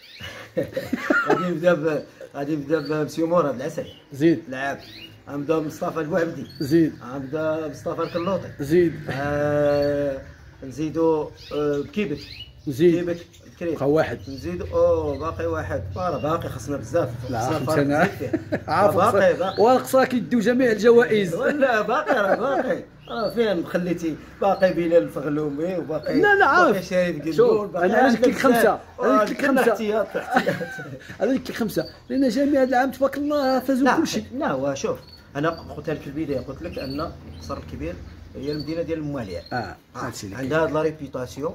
Speaker 2: غادي نبدا ب غادي نبدا بمسيو مراد العسل
Speaker 3: زيد
Speaker 2: لعاب غنبدا بمصطفى البوعبدي
Speaker 3: زيد
Speaker 2: غنبدا بمصطفى الكلوطي
Speaker 3: زيد
Speaker 2: آه نزيدو آه بكيبك
Speaker 3: زيد
Speaker 2: كيبك الكريم
Speaker 3: بقى واحد.
Speaker 2: نزيدو اوه باقي واحد راه باقي خصنا بزاف
Speaker 3: لا
Speaker 2: خصنا
Speaker 3: خمسه
Speaker 2: فرق
Speaker 3: انا
Speaker 2: كبير فيه.
Speaker 3: عارف
Speaker 2: باقي باقي
Speaker 3: والقصا كيديو جميع الجوائز.
Speaker 2: ولا باقي راه باقي راه فين خليتي باقي بلال الفغلومي وباقي
Speaker 3: لا، لا، عارف.
Speaker 2: باقي شريف قندول
Speaker 3: شوف،
Speaker 2: باقي
Speaker 3: أنا علاش قلت لك
Speaker 2: بزاف.
Speaker 3: خمسة؟ أنا
Speaker 2: آه،
Speaker 3: قلت لك
Speaker 2: كنا
Speaker 3: خمسة.
Speaker 2: احتياط احتياط
Speaker 3: انا قلت لك خمسه لان جميع العام تبارك الله فازوا
Speaker 2: لا
Speaker 3: كل شيء.
Speaker 2: لا وشوف انا قلت لك في البدايه قلت لك ان القصر الكبير هي المدينه ديال المواليع
Speaker 3: اه هادشي اللي كاين.
Speaker 2: عندها هاد لا ريبيوتاسيون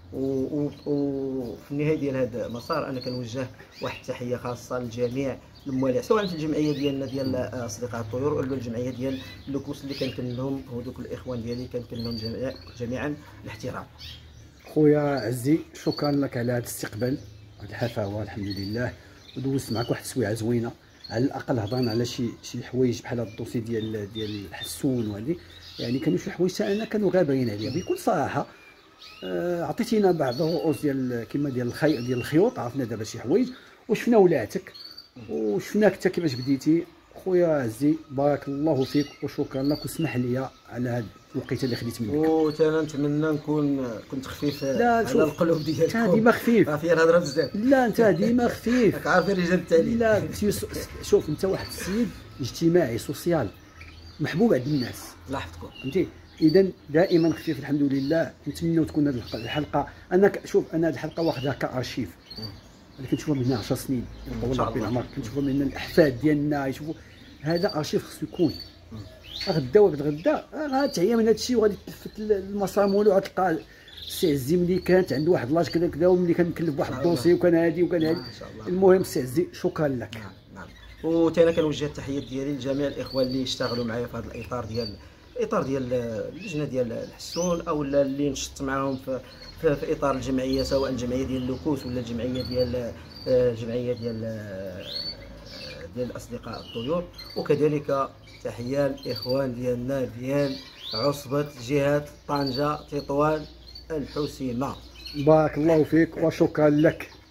Speaker 2: وفي النهايه ديال هذا المسار انا كنوجه واحد التحيه خاصه للجميع الموالع سواء في الجمعيه ديالنا ديال اصدقاء الطيور ولا الجمعيه ديال لوكوس اللي كنكن لهم هذوك الاخوان ديالي كنكن لهم جميع جميعا الاحترام.
Speaker 3: خويا عزي شكرا لك على هذا الاستقبال هذه الحفاوه الحمد لله ودوزت معك واحد السويعه زوينه على الاقل هضرنا على شي شي حوايج بحال هذا الدوسي ديال ديال حسون وهذه يعني كانوا شي حوايج حتى انا كانوا غابرين عليا بكل صراحه آه، عطيتينا بعض الرؤوس ديال كيما ديال الخي ديال الخيوط، عرفنا دابا شي حوايج وشفنا ولاتك وشفناك حتى كيفاش بديتي. خويا عزي بارك الله فيك وشكرا لك، واسمح لي على هذا الوقيته اللي خديت منك.
Speaker 2: وتا نتمنى نكون كنت خفيف
Speaker 3: لا
Speaker 2: على
Speaker 3: شوف،
Speaker 2: القلوب ديالكم.
Speaker 3: انت ديما خفيف.
Speaker 2: فيا الهضره بزاف.
Speaker 3: لا انت ديما خفيف.
Speaker 2: راك عارف رجال التعليم.
Speaker 3: لا شوف انت واحد السيد اجتماعي سوسيال محبوب عند الناس.
Speaker 2: لاحظتكم.
Speaker 3: فهمتي؟ اذا دائما خفيف الحمد لله. نتمنوا تكون هذه الحلقه، انا شوف انا هذه الحلقه واخدها كارشيف، انا كنشوفها من هنا عشر سنين طول ربي العمر، كنشوفها من الاحفاد ديالنا يشوفوا. هذا ارشيف خصو يكون. غدا وبعد غدا غتعيا من هذا الشيء وغادي تلفت المسار مولو، غتلقى السي عزي ملي كانت عنده واحد لاج كذا كذا، وملي كان مكلف بواحد الدوسي وكان هادي وكان هادي. المهم السي عزي شكرا لك.
Speaker 2: نعم نعم. وتا انا كنوجه التحيات ديالي لجميع الاخوان اللي اشتغلوا معايا في هذا الاطار ديال الاطار ديال اللجنه ديال الحسون، او اللي نشطت معاهم في في, في اطار الجمعيه، سواء الجمعيه ديال اللوكوس ولا الجمعيه ديال الجمعيه ديال ديال الاصدقاء الطيور. وكذلك تحيه الاخوان ديالنا ديال عصبه جهه طنجه تطوان الحسيمه.
Speaker 3: بارك الله فيك وشكرا لك.